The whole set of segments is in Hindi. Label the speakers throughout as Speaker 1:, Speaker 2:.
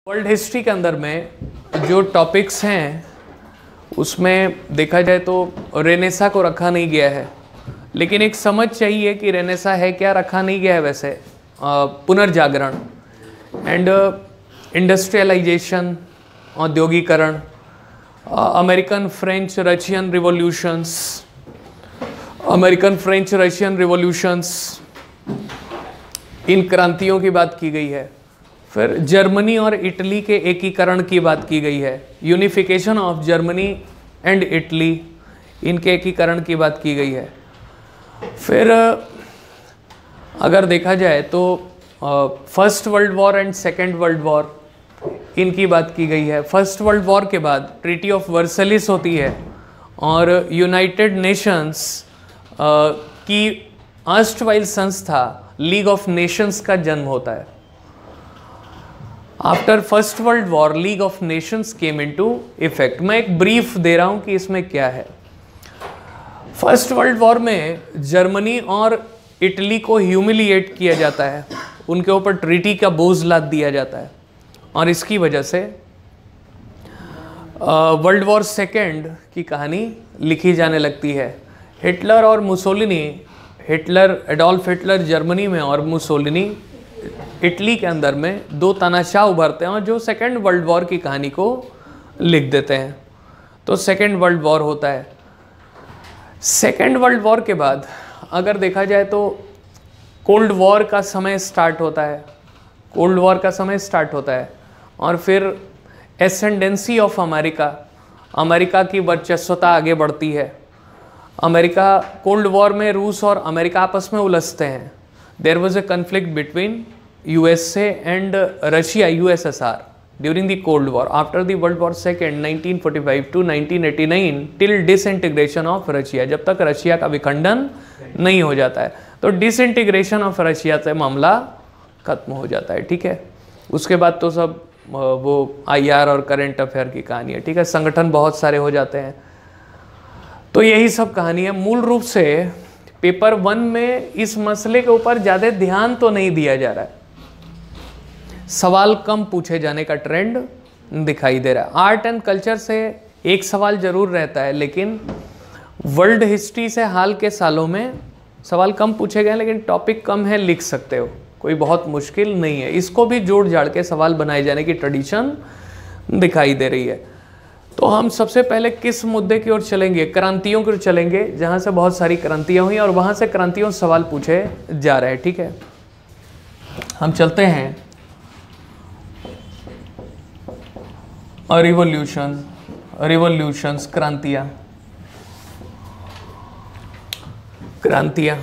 Speaker 1: वर्ल्ड हिस्ट्री के अंदर में जो टॉपिक्स हैं उसमें देखा जाए तो रेनेसा को रखा नहीं गया है, लेकिन एक समझ चाहिए कि रेनेसा है क्या, रखा नहीं गया है वैसे। पुनर्जागरण एंड इंडस्ट्रियलाइजेशन, औद्योगिकरण, American French Russian revolutions, American French Russian revolutions, इन क्रांतियों की बात की गई है। फिर जर्मनी और इटली के एकीकरण की बात की गई है, unification of Germany and Italy, इनके एकीकरण की बात की गई है। फिर अगर देखा जाए तो first world war and second world war, इनकी बात की गई है। फर्स्ट वर्ल्ड वॉर के बाद ट्रीटी ऑफ वर्सलिस होती है और यूनाइटेड नेशंस की अर्स्टवाइल संस्था लीग ऑफ नेशंस का जन्म होता है। After first world war League of Nations came into effect. मैं एक ब्रीफ दे रहा हूं कि इसमें क्या है। फर्स्ट वर्ल्ड वॉर में जर्मनी और इटली को ह्यूमिलिएट किया जाता है, उनके ऊपर ट्रीटी का बोझ लाद दिया जाता है और इसकी वजह से वर्ल्ड वॉर सेकेंड की कहानी लिखी जाने लगती है। हिटलर और Mussolini, Hitler Adolf Hitler Germany में और मुसोलिनी इटली के अंदर में दो तानाशाह उभरते हैं और जो सेकेंड वर्ल्ड वॉर की कहानी को लिख देते हैं। तो सेकेंड वर्ल्ड वॉर होता है। सेकेंड वर्ल्ड वॉर के बाद अगर देखा जाए तो कोल्ड वॉर का समय स्टार्ट होता है, कोल्ड वॉर का समय स्टार्ट होता है और फिर एसेंडेंसी ऑफ अमेरिका, अमेरिका की वर्चस्वता आगे बढ़ती है। अमेरिका, कोल्ड वॉर में रूस और अमेरिका आपस में उलझते हैं। There was a conflict between USA and Russia, USSR during the Cold War. After the World War II, 1945 to 1989, till disintegration of Russia, जब तक रशिया का विखंडन नहीं हो जाता है तो डिसइंटीग्रेशन ऑफ रशिया से मामला खत्म हो जाता है। ठीक है, उसके बाद तो सब वो IR और करेंट अफेयर की कहानी है। ठीक है, संगठन बहुत सारे हो जाते हैं। तो यही सब कहानी है। मूल रूप से पेपर 1 में इस मसले के ऊपर ज़्यादा ध्यान तो नहीं दिया जा रहा है, सवाल कम पूछे जाने का ट्रेंड दिखाई दे रहा है। आर्ट एंड कल्चर से एक सवाल जरूर रहता है, लेकिन वर्ल्ड हिस्ट्री से हाल के सालों में सवाल कम पूछे गए, लेकिन टॉपिक कम है, लिख सकते हो, कोई बहुत मुश्किल नहीं है। इसको भी जोड़ जाड़ के सवाल बनाए जाने की ट्रेडिशन दिखाई दे रही है। तो हम सबसे पहले किस मुद्दे की ओर चलेंगे? क्रांतियों की ओर चलेंगे, जहाँ से बहुत सारी क्रांतियाँ हुई और वहाँ से क्रांतियों से सवाल पूछे जा रहे हैं। ठीक है, हम चलते हैं रिवॉल्यूशन, रिवॉल्यूशंस, क्रांतियाँ, क्रांतियाँ।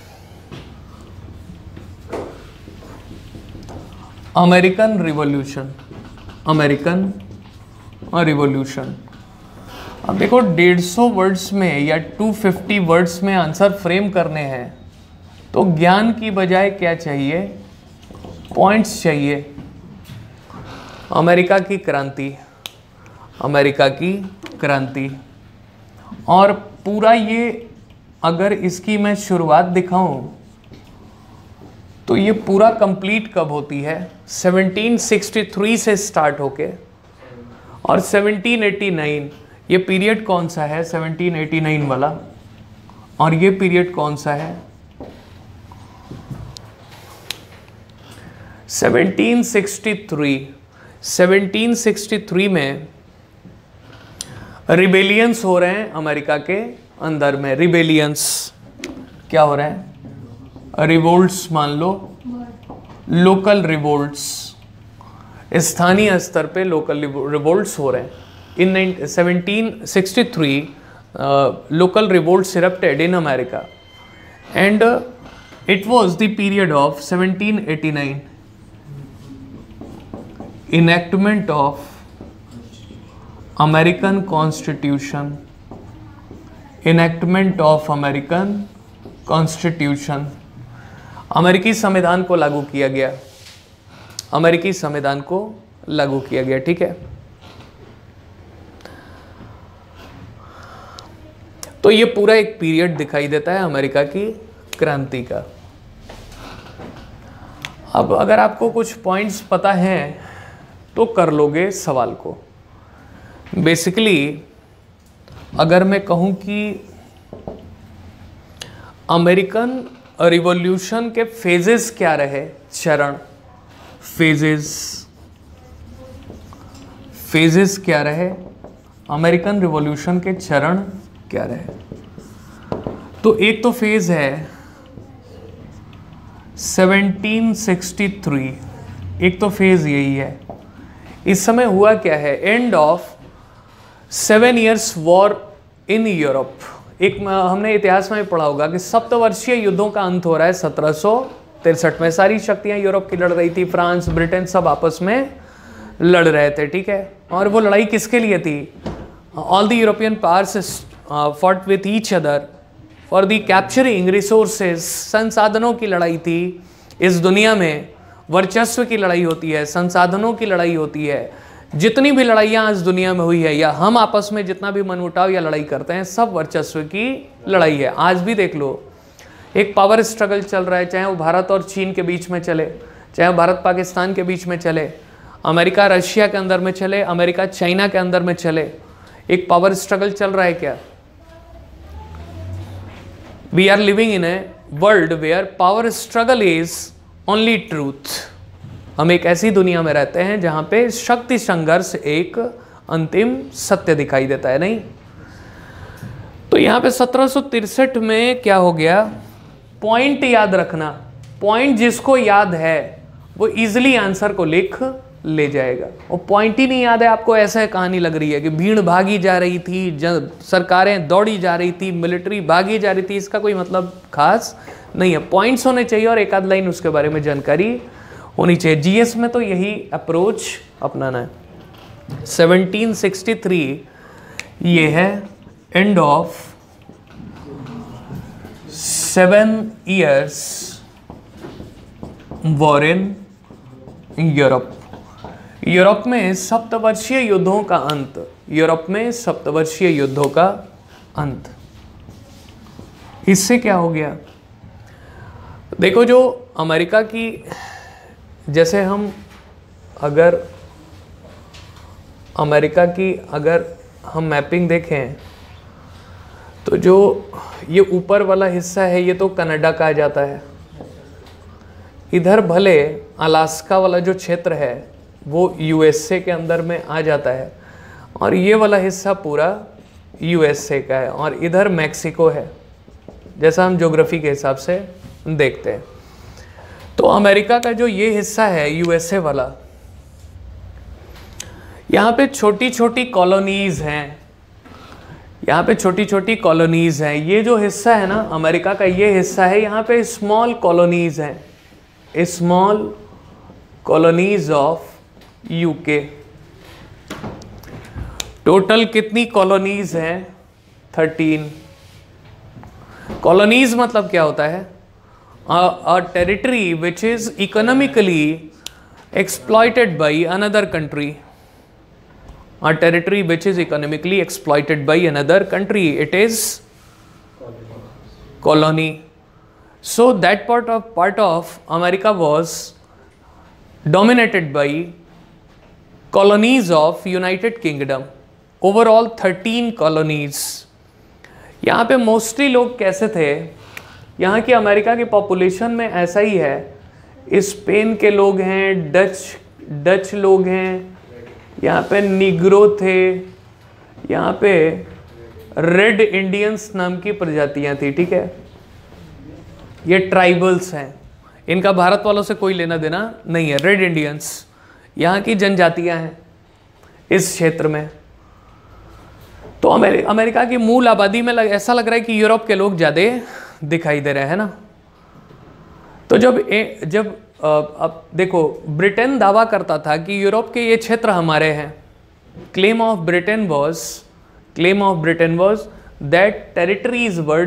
Speaker 1: American revolution, American revolution. अब देखो 150 वर्ड्स में या 250 वर्ड्स में आंसर फ्रेम करने हैं तो ज्ञान की बजाय क्या चाहिए? पॉइंट्स चाहिए। अमेरिका की क्रांति, अमेरिका की क्रांति, और पूरा ये अगर इसकी मैं शुरुआत दिखाऊं तो ये पूरा कंप्लीट कब होती है? 1763 से स्टार्ट होके और 1789, ये पीरियड कौन सा है? 1789 वाला। और ये पीरियड कौन सा है? 1763। 1763 में रिबेलियंस हो रहे हैं अमेरिका के अंदर में। रिबेलियंस क्या हो रहा है? रिवोल्ट्स मान लो, लोकल रिवोल्ट्स, स्थानीय स्तर पे लोकल रिवोल्ट्स हो रहे हैं। In 1763 local revolts erupted in America and it was the period of 1789 enactment of American Constitution, enactment of American Constitution, अमेरिकी संविधान को लागू किया गया, अमेरिकी संविधान को लागू किया गया। ठीक है, तो ये पूरा एक पीरियड दिखाई देता है अमेरिका की क्रांति का। अब अगर आपको कुछ पॉइंट्स पता हैं तो कर लोगे सवाल को। बेसिकली अगर मैं कहूं कि अमेरिकन रिवॉल्यूशन के फेजेस क्या रहे, चरण, फेजेस क्या रहे, अमेरिकन रिवॉल्यूशन के चरण क्या रहे, तो एक तो फेज है 1763, एक तो फेज यही है। इस समय हुआ क्या है, end of 7 years war in Europe. एक हमने इतिहास में पढ़ा होगा कि सप्तवर्षीय युद्धों का अंत हो रहा है 1763 में। सारी शक्तियां यूरोप की लड़ रही थी, फ्रांस, ब्रिटेन सब आपस में लड़ रहे थे, ठीक है। और वो लड़ाई किसके लिए थी? All the European powers fought with each other for the capturing resources. संसाधनों की लड़ाई थी। इस दुनिया में वर्चस्व की लड़ाई होती है, संसाधनों की लड़ाई होती है। जितनी भी लड़ाइयाँ आज दुनिया में हुई है, या हम आपस में जितना भी मनमुटाव या लड़ाई करते हैं, सब वर्चस्व की लड़ाई है। आज भी देख लो, एक पावर स्ट्रगल चल रहा है, चाहे वो भारत और चीन के बीच में चले, चाहे भारत पाकिस्तान के बीच में चले, अमेरिका रशिया के अंदर में चले, अमेरिका चाइना के अंदर में चले, एक पावर स्ट्रगल चल रहा है क्या? We are living in a world where power struggle is only truth. हम एक ऐसी दुनिया में रहते हैं जहां पे शक्ति संघर्ष एक अंतिम सत्य दिखाई देता है, नहीं? तो यहां पे 1763 में क्या हो गया, पॉइंट याद रखना। पॉइंट जिसको याद है वो इजिली आंसर को लिख ले जाएगा। और पॉइंट ही नहीं याद है आपको, ऐसा कहानी लग रही है कि भीड़ भागी जा रही थी, सरकारें दौड़ी जा रही थी, मिलिट्री भागी जा रही थी, इसका कोई मतलब खास नहीं है। पॉइंट्स होने चाहिए और एक आध लाइन उसके बारे में जानकारी होनी चाहिए। जीएस में तो यही अप्रोच अपनाना है। 1763 ये है end of 7 years war in Europe. Europe में सप्तवर्षीय युद्धों का अंत, यूरोप में सप्तवर्षीय युद्धों का अंत। इससे क्या हो गया, देखो, जो अमेरिका की, जैसे हम अगर अमेरिका की अगर हम मैपिंग देखें तो जो ये ऊपर वाला हिस्सा है ये तो कनाडा कहा जाता है। इधर भले अलास्का वाला जो क्षेत्र है वो यूएसए के अंदर में आ जाता है, और ये वाला हिस्सा पूरा यूएसए का है, और इधर मैक्सिको है, जैसा हम ज्योग्राफी के हिसाब से देखते हैं। तो अमेरिका का जो ये हिस्सा है यूएसए वाला, यहाँ पे छोटी छोटी कॉलोनीज हैं, यहाँ पे छोटी छोटी कॉलोनीज हैं। ये जो हिस्सा है ना अमेरिका का, ये हिस्सा है, यहाँ पे स्मॉल कॉलोनीज हैं, small colonies of UK. Total कितनी कॉलोनीज हैं? 13 कॉलोनीज। मतलब क्या होता है? A territory which is economically exploited by another country. A territory which is economically exploited by another country, it is colony. So that part of America was dominated by colonies of United Kingdom. Overall 13 colonies. यहाँ पे मोस्टली लोग कैसे थे? यहाँ की अमेरिका की पॉपुलेशन में ऐसा ही है, स्पेन के लोग हैं, डच लोग हैं, यहाँ पे निग्रो थे, यहाँ पे रेड इंडियंस नाम की प्रजातियाँ थी, ठीक है। ये ट्राइबल्स हैं, इनका भारत वालों से कोई लेना देना नहीं है। रेड इंडियंस यहाँ की जनजातियाँ हैं इस क्षेत्र में। तो अमेरिका की मूल आबादी में ऐसा लग रहा है कि यूरोप के लोग ज़्यादा दिखाई दे रहे हैं ना। तो जब अब देखो, ब्रिटेन दावा करता था कि यूरोप के ये क्षेत्र हमारे हैं। Claim of Britain was that territories were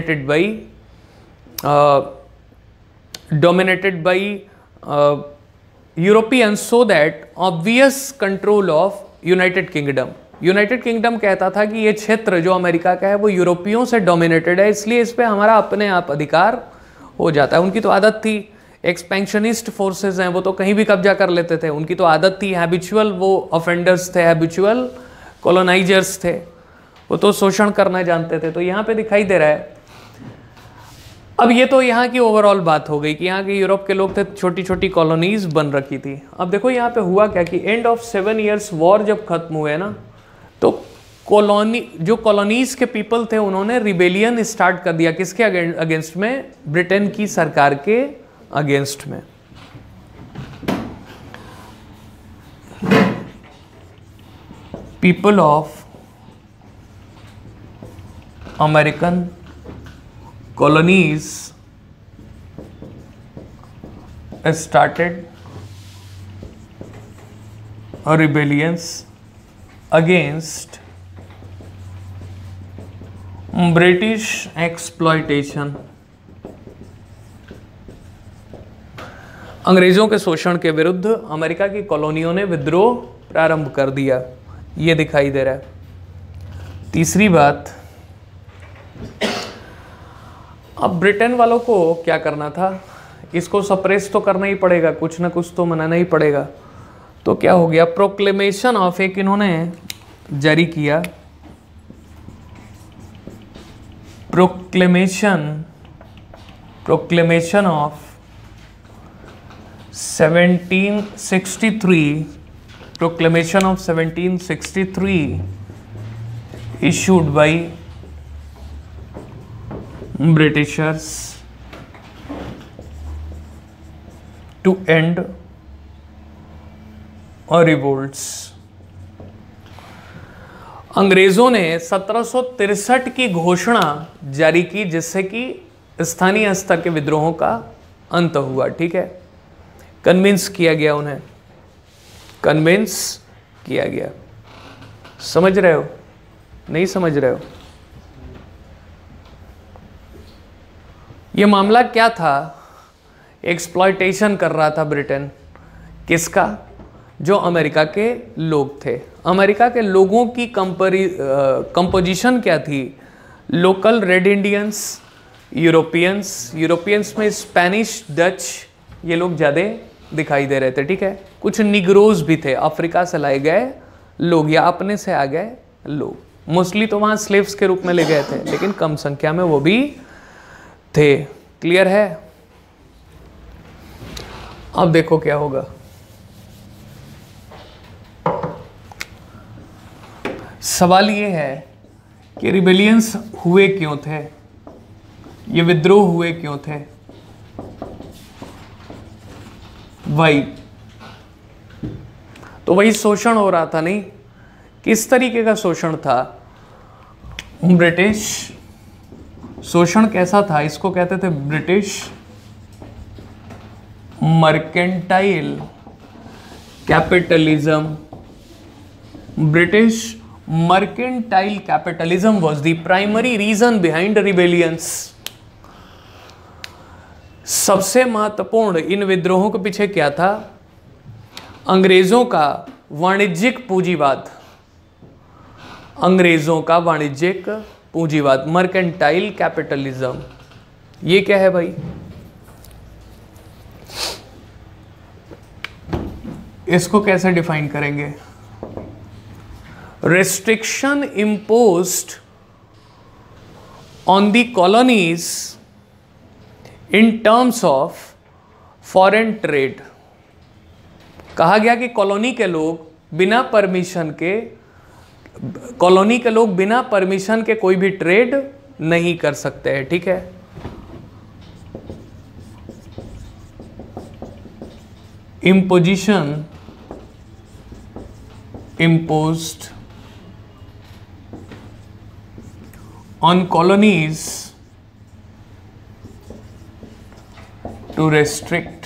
Speaker 1: dominated by Europeans so that obvious control of United Kingdom. United Kingdom कहता था कि ये क्षेत्र जो अमेरिका का है वो यूरोपियों से डोमिनेटेड है, इसलिए इस पर हमारा अपने आप अधिकार हो जाता है। उनकी तो आदत थी एक्सपेंशनिस्ट फोर्सेस हैं वो तो कहीं भी कब्जा कर लेते थे, उनकी तो आदत थी, हैबिचुअल वो ऑफेंडर्स थे, हैबिचुअल कॉलोनाइजर्स थे, वो तो शोषण करना जानते थे। तो यहाँ पे दिखाई दे रहा है। अब ये तो यहाँ की ओवरऑल बात हो गई कि यहाँ के यूरोप के लोग थे, छोटी छोटी कॉलोनीज बन रखी थी। अब देखो यहाँ पे हुआ क्या कि एंड ऑफ 7 years वॉर जब खत्म हुए ना, तो जो कॉलोनीज के पीपल थे उन्होंने रिबेलियन स्टार्ट कर दिया। किसके अगेंस्ट में? ब्रिटेन की सरकार के अगेंस्ट में। People of American colonies started a rebellions against British exploitation। अंग्रेजों के शोषण के विरुद्ध अमेरिका की कॉलोनियों ने विद्रोह प्रारंभ कर दिया, ये दिखाई दे रहा है। तीसरी बात, अब ब्रिटेन वालों को क्या करना था, इसको सप्रेस तो करना ही पड़ेगा, कुछ ना कुछ तो मनाना ही पड़ेगा। तो क्या हो गया, प्रोक्लेमेशन ऑफ एक इन्होंने जारी किया, proclamation of 1763, proclamation of 1763 issued by Britishers to end revolts। अंग्रेजों ने 1763 की घोषणा जारी की, जिससे कि स्थानीय स्तर के विद्रोहों का अंत हुआ। ठीक है, कन्विंस किया गया, उन्हें कन्विंस किया गया। समझ रहे हो? नहीं समझ रहे हो? ये मामला क्या था? एक्सप्लॉयटेशन कर रहा था ब्रिटेन। किसका? जो अमेरिका के लोग थे। अमेरिका के लोगों की कंपोजिशन क्या थी? लोकल रेड इंडियंस, यूरोपियंस में स्पेनिश, डच, ये लोग ज़्यादा दिखाई दे रहे थे। ठीक है, कुछ निग्रोज भी थे, अफ्रीका से लाए गए लोग या अपने से आ गए लोग। मोस्टली तो वहाँ स्लेव्स के रूप में ले गए थे, लेकिन कम संख्या में वो भी थे। क्लियर है? अब देखो क्या होगा। सवाल ये है कि रिबेलियंस हुए क्यों थे, ये विद्रोह हुए क्यों थे? वही तो वही शोषण हो रहा था। नहीं, किस तरीके का शोषण था? ब्रिटिश शोषण कैसा था? इसको कहते थे British mercantile capitalism. British mercantile capitalism was the primary reason behind rebellions. सबसे महत्वपूर्ण इन विद्रोहों के पीछे क्या था? अंग्रेजों का वाणिज्यिक पूंजीवाद। अंग्रेजों का वाणिज्यिक पूंजीवाद, मर्केंटाइल कैपिटलिज्म। ये क्या है भाई? इसको कैसे डिफाइन करेंगे? restriction imposed on the colonies in terms of foreign trade। कहा गया कि कॉलोनी के लोग बिना परमिशन के कोई भी ट्रेड नहीं कर सकते हैं। ठीक है, imposition imposed on colonies to restrict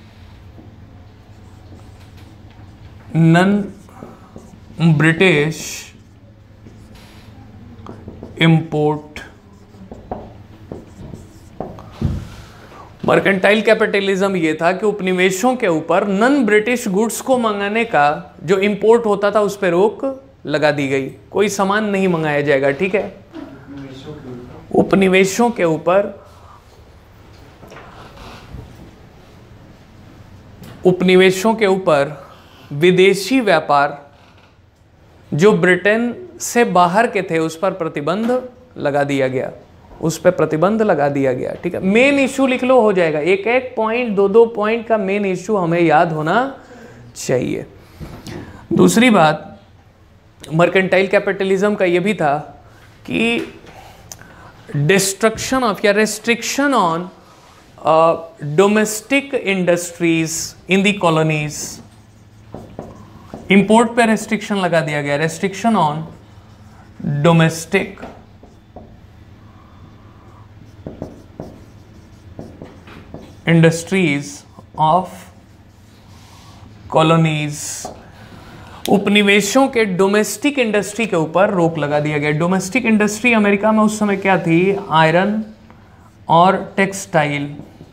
Speaker 1: non-British import। Mercantile capitalism ये था कि उपनिवेशों के ऊपर नॉन ब्रिटिश गुड्स को मंगाने का जो इंपोर्ट होता था उस पर रोक लगा दी गई। कोई सामान नहीं मंगाया जाएगा। ठीक है, उपनिवेशों के ऊपर उपनिवेशों के ऊपर विदेशी व्यापार जो ब्रिटेन से बाहर के थे उस पर प्रतिबंध लगा दिया गया, उस पर प्रतिबंध लगा दिया गया। ठीक है, मेन इशू लिख लो, हो जाएगा। एक एक पॉइंट, दो दो पॉइंट का मेन इशू हमें याद होना चाहिए। दूसरी बात मर्केंटाइल कैपिटलिज्म का ये भी था कि डिस्ट्रक्शन ऑफ या restriction on domestic industries in the colonies, import पे रेस्ट्रिक्शन लगा दिया गया, restriction on domestic industries of colonies. उपनिवेशों के डोमेस्टिक इंडस्ट्री के ऊपर रोक लगा दिया गया। डोमेस्टिक इंडस्ट्री अमेरिका में उस समय क्या थी? आयरन और textile,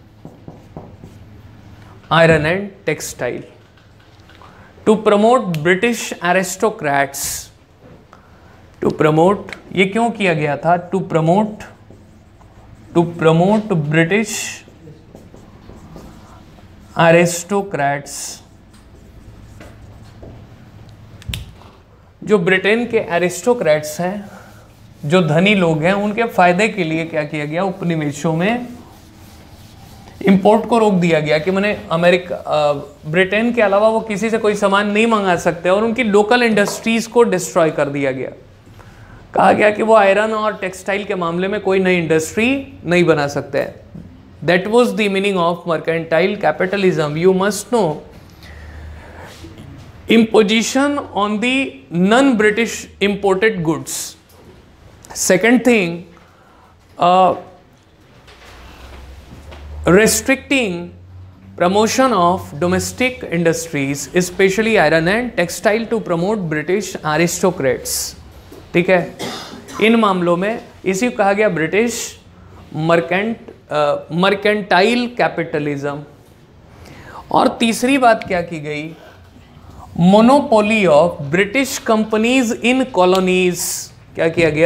Speaker 1: iron and textile. To promote British aristocrats, to promote, ये क्यों किया गया था? टू प्रमोट ब्रिटिश एरिस्टोक्रेट्स, जो ब्रिटेन के एरिस्टोक्रेट्स हैं, जो धनी लोग हैं, उनके फायदे के लिए क्या किया गया? उपनिवेशों में इंपोर्ट को रोक दिया गया कि मैंने ब्रिटेन के अलावा वो किसी से कोई सामान नहीं मंगा सकते, और उनकी लोकल इंडस्ट्रीज को डिस्ट्रॉय कर दिया गया। कहा गया कि वो आयरन और टेक्सटाइल के मामले में कोई नई इंडस्ट्री नहीं बना सकते। That was the meaning of mercantile capitalism. You must know imposition on the non-British imported goods. Second thing, restricting promotion of domestic industries, especially iron and textile, to promote British aristocrats. ठीक है, इन मामलों में इसी को कहा गया ब्रिटिश मर्केंटाइल कैपिटलिज्म। और तीसरी बात क्या की गई? Monopoly of British companies in colonies. क्या किया गया?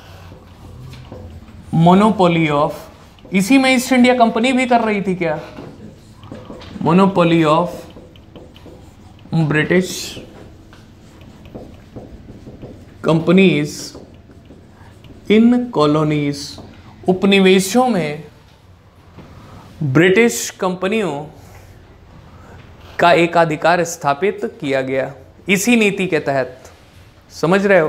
Speaker 1: मोनोपोली ऑफ, इसी में ईस्ट इंडिया कंपनी भी कर रही थी क्या? Monopoly of British companies in colonies. उपनिवेशों में ब्रिटिश कंपनियों का एकाधिकार स्थापित किया गया इसी नीति के तहत। समझ रहे हो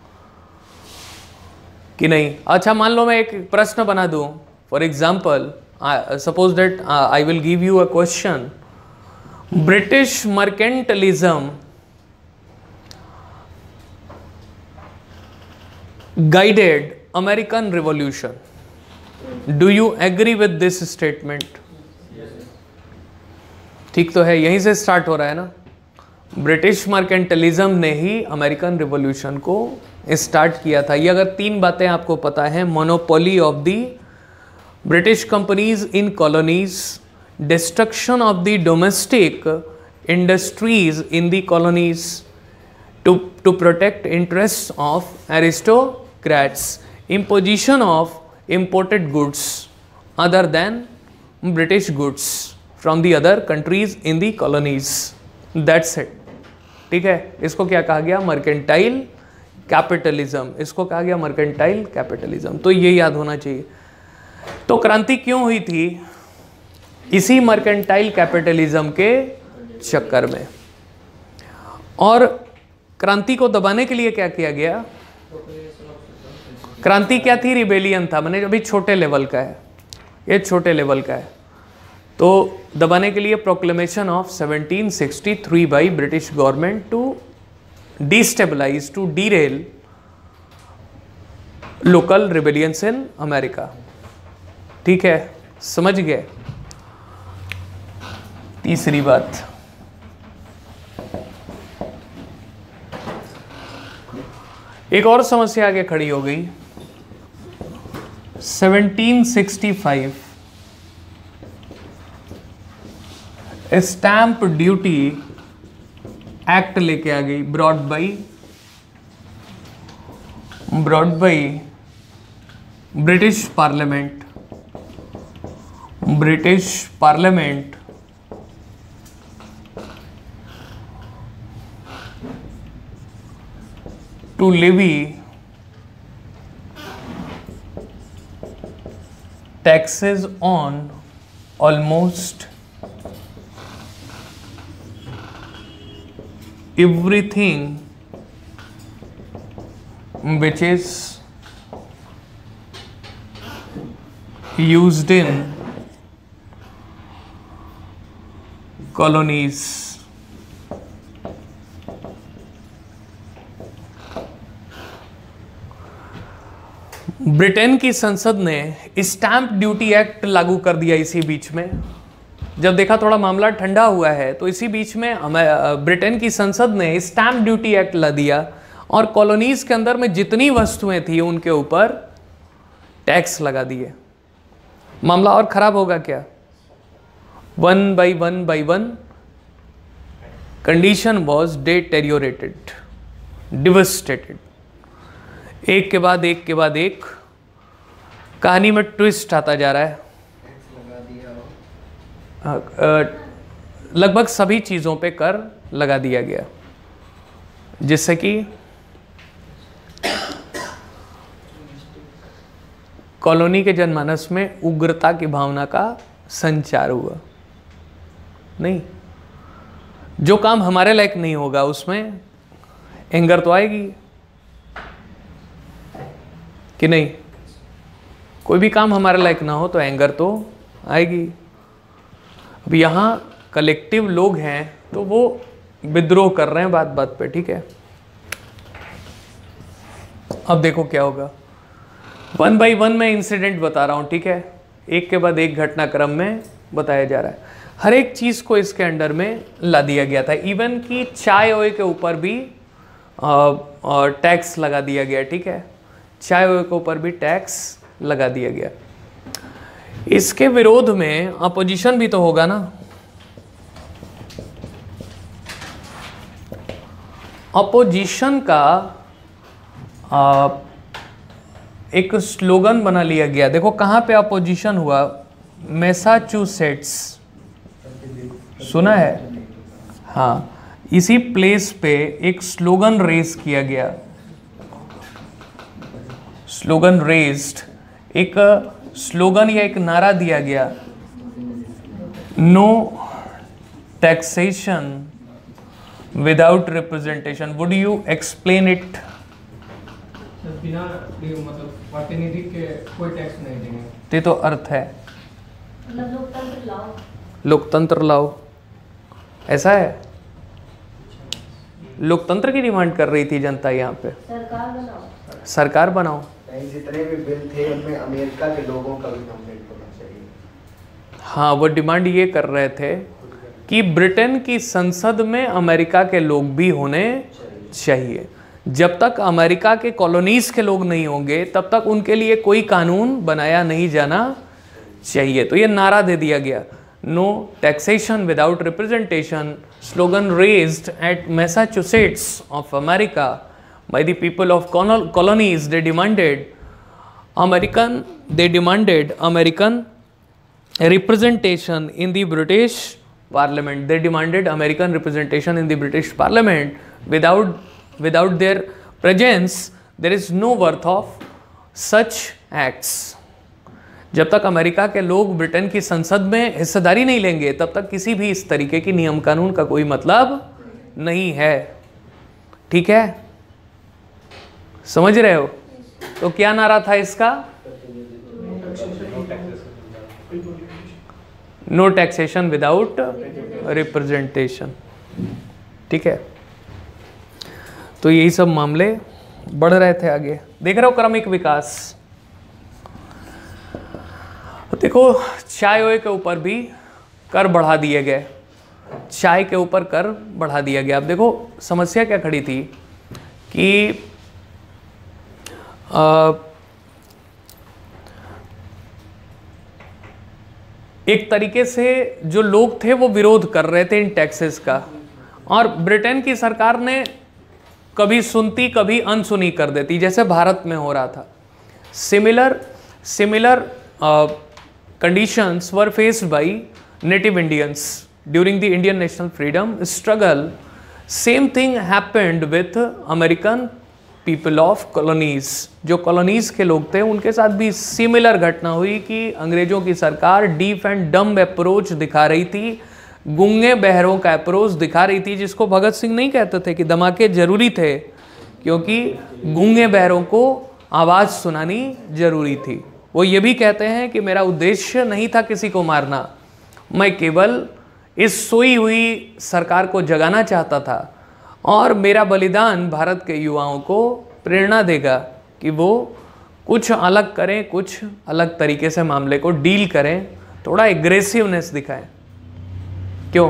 Speaker 1: कि नहीं? अच्छा, मान लो मैं एक प्रश्न बना दूं। For example, suppose that I will give you a question, British mercantilism guided American Revolution. Do you agree with this statement? ठीक तो है, यहीं से स्टार्ट हो रहा है ना। ब्रिटिश मर्केंटलिज्म ने ही अमेरिकन रिवॉल्यूशन को स्टार्ट किया था। ये अगर तीन बातें आपको पता है, monopoly of the British companies in colonies, destruction of the domestic industries in the colonies to protect interests of aristocrats, imposition of imported goods other than British goods from the other countries in the colonies. That's it. ठीक है, इसको क्या कहा गया? Mercantile capitalism. इसको कहा गया मर्केंटाइल कैपिटलिज्म। तो ये याद होना चाहिए। तो क्रांति क्यों हुई थी? इसी मर्केंटाइल कैपिटलिज्म के चक्कर में। और क्रांति को दबाने के लिए क्या किया गया? क्रांति क्या थी? रिबेलियन था। मैंने अभी छोटे लेवल का है, ये छोटे लेवल का है। तो दबाने के लिए proclamation of 1763 by British government to destabilize, to derail local rebellions in America. ठीक है, समझ गए? तीसरी बात, एक और समस्या आगे खड़ी हो गई। 1765 स्टैंप ड्यूटी एक्ट लेके आ गई, brought by British parliament to levy taxes on almost everything which is used in colonies. Britain की संसद ने स्टैंप ड्यूटी एक्ट लागू कर दिया इसी बीच में। जब देखा थोड़ा मामला ठंडा हुआ है तो इसी बीच में ब्रिटेन की संसद ने स्टैंप ड्यूटी एक्ट ला दिया और कॉलोनीज के अंदर में जितनी वस्तुएं थी उनके ऊपर टैक्स लगा दिए। मामला और खराब होगा क्या? One by one condition was deteriorated, devastated. एक के बाद एक कहानी में ट्विस्ट आता जा रहा है। लगभग सभी चीज़ों पे कर लगा दिया गया, जिससे कि कॉलोनी के जनमानस में उग्रता की भावना का संचार हुआ। नहीं, जो काम हमारे लायक नहीं होगा उसमें एंगर तो आएगी कि नहीं? कोई भी काम हमारे लायक ना हो तो एंगर तो आएगी। अब यहाँ कलेक्टिव लोग हैं तो वो विद्रोह कर रहे हैं बात बात पे, ठीक है। अब देखो क्या होगा। वन बाई वन मैं इंसिडेंट बता रहा हूँ, ठीक है, एक के बाद एक घटनाक्रम में बताया जा रहा है। हर एक चीज़ को इसके अंडर में ला दिया गया था। इवन कि चाय ओए के ऊपर भी टैक्स लगा दिया गया, ठीक है, चाय ओए के ऊपर भी टैक्स लगा दिया गया। इसके विरोध में अपोजिशन भी तो होगा ना। अपोजिशन का एक स्लोगन बना लिया गया। देखो कहाँ पे अपोजिशन हुआ, मैसाचुसेट्स, सुना है? हाँ, इसी प्लेस पे एक स्लोगन रेज किया गया। स्लोगन रेज्ड, एक स्लोगन या एक नारा दिया गया, no taxation without representation. Would you explain it?
Speaker 2: बिना मतलब प्रतिनिधि के कोई टैक्स नहीं देंगे।
Speaker 1: ते तो अर्थ है
Speaker 3: लोकतंत्र लाओ,
Speaker 1: लोकतंत्र लाओ, ऐसा है। लोकतंत्र की डिमांड कर रही थी जनता यहाँ पे।
Speaker 3: सरकार बनाओ,
Speaker 1: सरकार बनाओ।
Speaker 4: जितने भी बिल थे उनमें अमेरिका के लोगों का भी नॉमिनेट होना चाहिए।
Speaker 1: हाँ, वो डिमांड ये कर रहे थे कि ब्रिटेन की संसद में अमेरिका के लोग भी होने चाहिए। जब तक अमेरिका के कॉलोनीज के लोग नहीं होंगे तब तक उनके लिए कोई कानून बनाया नहीं जाना चाहिए। तो ये नारा दे दिया गया, no taxation without representation, slogan raised at Massachusetts of America by the people of colonies. They demanded American representation in the British Parliament. They demanded American representation in the British Parliament. Without their presence, there is no worth of such acts. जब तक अमेरिका के लोग ब्रिटेन की संसद में हिस्सेदारी नहीं लेंगे तब तक किसी भी इस तरीके की नियम कानून का कोई मतलब नहीं है, ठीक है? समझ रहे हो? तो क्या नारा था इसका? नो टैक्सेशन विदाउट रिप्रेजेंटेशन, ठीक है। तो यही सब मामले बढ़ रहे थे आगे। देख रहे हो क्रमिक विकास। देखो चाय ओए के ऊपर भी कर बढ़ा दिए गए, चाय के ऊपर कर बढ़ा दिया गया। अब देखो समस्या क्या खड़ी थी कि एक तरीके से जो लोग थे वो विरोध कर रहे थे इन टैक्सेस का, और ब्रिटेन की सरकार ने कभी सुनती कभी अनसुनी कर देती, जैसे भारत में हो रहा था। Similar conditions were faced by native Indians during the Indian national freedom struggle. Same thing happened with American people of colonies, जो कॉलोनीज के लोग थे उनके साथ भी सिमिलर घटना हुई कि अंग्रेजों की सरकार डीफ एंड डम्ब अप्रोच दिखा रही थी, गूंगे बहरों का अप्रोच दिखा रही थी, जिसको भगत सिंह नहीं कहते थे कि धमाके जरूरी थे, क्योंकि गूंगे बहरों को आवाज़ सुनानी जरूरी थी। वो ये भी कहते हैं कि मेरा उद्देश्य नहीं था किसी को मारना, मैं केवल इस सोई हुई सरकार को जगाना चाहता था, और मेरा बलिदान भारत के युवाओं को प्रेरणा देगा कि वो कुछ अलग करें, कुछ अलग तरीके से मामले को डील करें, थोड़ा एग्रेसिवनेस दिखाएं। क्यों?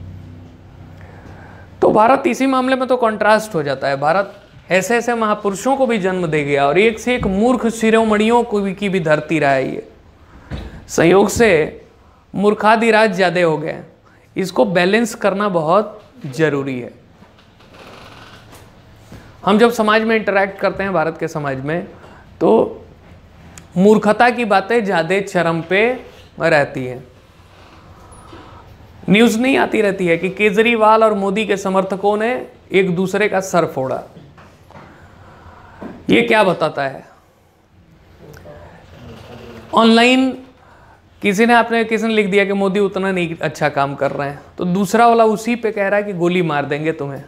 Speaker 1: तो भारत इसी मामले में तो कंट्रास्ट हो जाता है। भारत ऐसे ऐसे महापुरुषों को भी जन्म दे गया और एक से एक मूर्ख शिरोमणियों को भी की भी धरती रहा है। ये संयोग से मूर्खाधिराज ज़्यादा हो गए, इसको बैलेंस करना बहुत जरूरी है। हम जब समाज में इंटरेक्ट करते हैं, भारत के समाज में, तो मूर्खता की बातें ज़्यादा चरम पे रहती हैं। न्यूज़ नहीं आती रहती है कि केजरीवाल और मोदी के समर्थकों ने एक दूसरे का सर फोड़ा। ये क्या बताता है? ऑनलाइन किसी ने लिख दिया कि मोदी उतना नहीं अच्छा काम कर रहे हैं, तो दूसरा वाला उसी पे कह रहा है कि गोली मार देंगे तुम्हें।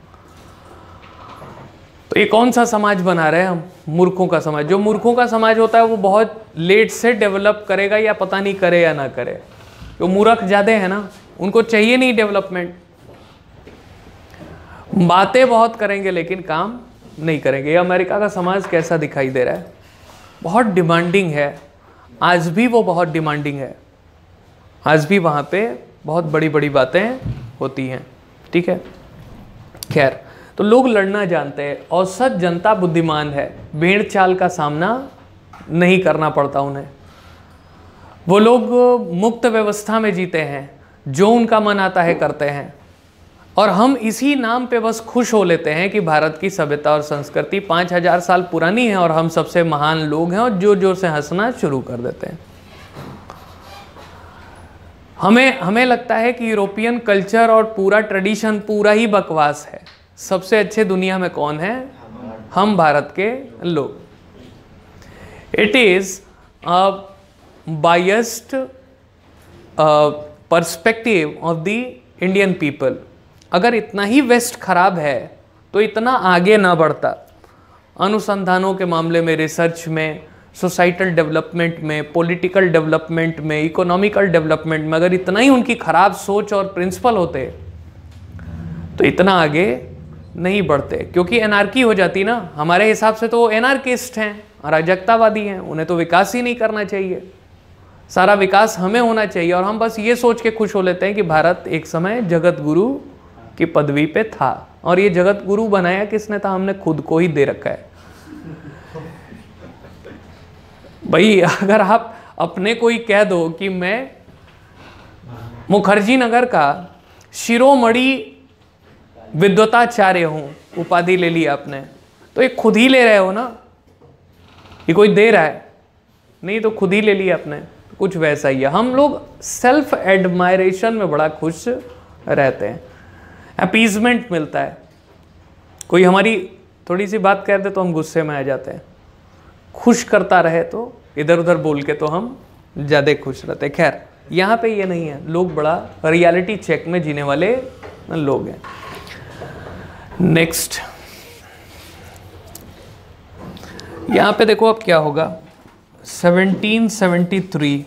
Speaker 1: तो ये कौन सा समाज बना रहे हैं हम? मूर्खों का समाज। जो मूर्खों का समाज होता है वो बहुत लेट से डेवलप करेगा, या पता नहीं करे या ना करे। जो मूर्ख ज़्यादा है ना, उनको चाहिए नहीं डेवलपमेंट, बातें बहुत करेंगे लेकिन काम नहीं करेंगे। ये अमेरिका का समाज कैसा दिखाई दे रहा है? बहुत डिमांडिंग है, आज भी वो बहुत डिमांडिंग है, आज भी वहाँ पे बहुत बड़ी बड़ी बातें होती हैं। ठीक है, खैर, तो लोग लड़ना जानते हैं, औसत जनता बुद्धिमान है, भेड़ चाल का सामना नहीं करना पड़ता उन्हें। वो लोग मुक्त व्यवस्था में जीते हैं, जो उनका मन आता है करते हैं, और हम इसी नाम पे बस खुश हो लेते हैं कि भारत की सभ्यता और संस्कृति 5000 साल पुरानी है और हम सबसे महान लोग हैं, और जोर जोर से हंसना शुरू कर देते हैं। हमें लगता है कि यूरोपियन कल्चर और पूरा ट्रेडिशन पूरा ही बकवास है। सबसे अच्छे दुनिया में कौन है? हम भारत के लोग। It is a biased perspective of the Indian people. अगर इतना ही वेस्ट खराब है तो इतना आगे ना बढ़ता। अनुसंधानों के मामले में, रिसर्च में, सोसाइटल डेवलपमेंट में, पॉलिटिकल डेवलपमेंट में, इकोनॉमिकल डेवलपमेंट में अगर इतना ही उनकी खराब सोच और प्रिंसिपल होते तो इतना आगे नहीं बढ़ते। क्योंकि एनार्की हो जाती ना। हमारे हिसाब से तो एनार्किस्ट हैं, अराजकतावादी हैं, उन्हें तो विकास ही नहीं करना चाहिए, सारा विकास हमें होना चाहिए। और हम बस ये सोच के खुश हो लेते हैं कि भारत एक समय जगत गुरु की पदवी पे था, और ये जगत गुरु बनाया किसने था? हमने खुद को ही दे रखा है। भाई अगर आप अपने को ही कह दो कि मैं मुखर्जी नगर का शिरोमणि विद्वताचार्य हूँ, उपाधि ले ली आपने, तो ये खुद ही ले रहे हो ना, ये कोई दे रहा है नहीं, तो खुद ही ले लिया आपने। कुछ वैसा ही है। हम लोग सेल्फ एडमायरेशन में बड़ा खुश रहते हैं, अपीजमेंट मिलता है। कोई हमारी थोड़ी सी बात कह दे तो हम गुस्से में आ जाते हैं, खुश करता रहे तो इधर उधर बोल के तो हम ज़्यादा खुश रहते हैं। खैर, यहाँ पे ये नहीं है, लोग बड़ा रियलिटी चेक में जीने वाले लोग हैं। नेक्स्ट, यहाँ पे देखो अब क्या होगा। 1773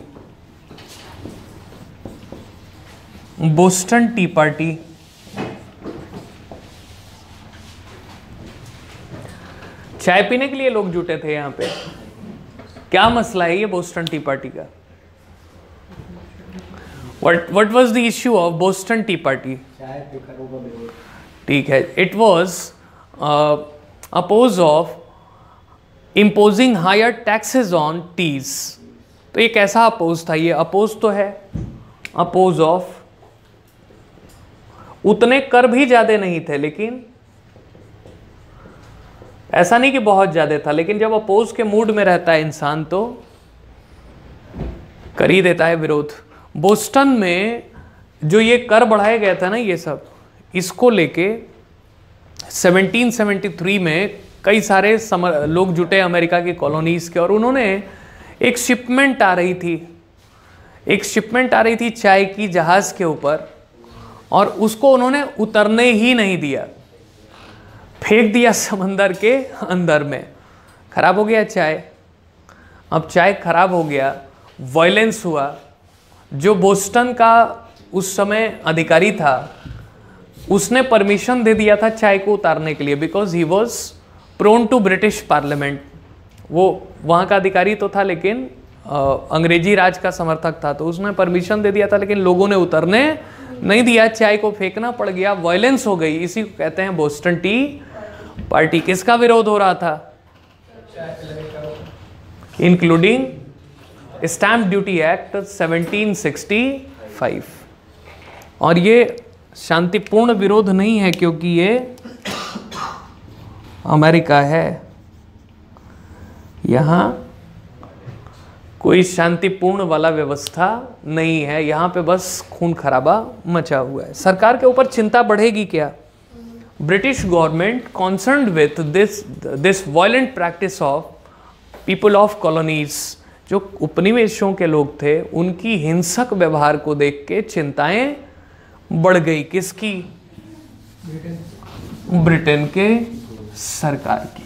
Speaker 1: बोस्टन टी पार्टी। चाय पीने के लिए लोग जुटे थे यहाँ पे। क्या मसला है ये बोस्टन टी पार्टी का? What was the issue of Boston tea party? ठीक है, it was oppose of imposing higher taxes on teas। तो ये कैसा अपोज था? ये अपोज तो है, अपोज ऑफ। उतने कर भी ज्यादा नहीं थे, लेकिन ऐसा नहीं कि बहुत ज्यादा था, लेकिन जब अपोज के मूड में रहता है इंसान तो कर ही देता है विरोध। बोस्टन में जो ये कर बढ़ाया गया था ना, ये सब, इसको लेके 1773 में कई सारे लोग जुटे अमेरिका की कॉलोनीज के, और उन्होंने एक शिपमेंट आ रही थी चाय की जहाज के ऊपर, और उसको उन्होंने उतरने ही नहीं दिया, फेंक दिया समंदर के अंदर में। खराब हो गया चाय। अब चाय खराब हो गया, वायलेंस हुआ। जो बोस्टन का उस समय अधिकारी था उसने परमिशन दे दिया था चाय को उतारने के लिए, because he was prone to British parliament. वो वहाँ का अधिकारी तो था लेकिन अंग्रेजी राज का समर्थक था, तो उसने परमिशन दे दिया था, लेकिन लोगों ने उतरने नहीं दिया, चाय को फेंकना पड़ गया, वायलेंस हो गई। इसी को कहते हैं बोस्टन टी पार्टी। किसका विरोध हो रहा था? Including stamp duty act 1765। और ये शांतिपूर्ण विरोध नहीं है, क्योंकि ये अमेरिका है, यहाँ कोई शांतिपूर्ण वाला व्यवस्था नहीं है, यहाँ पे बस खून खराबा मचा हुआ है। सरकार के ऊपर चिंता बढ़ेगी क्या? British government concerned with this violent practice of people of colonies, जो उपनिवेशों के लोग थे, उनकी हिंसक व्यवहार को देख के चिंताएं बढ़ गई। किसकी? ब्रिटेन के सरकार की।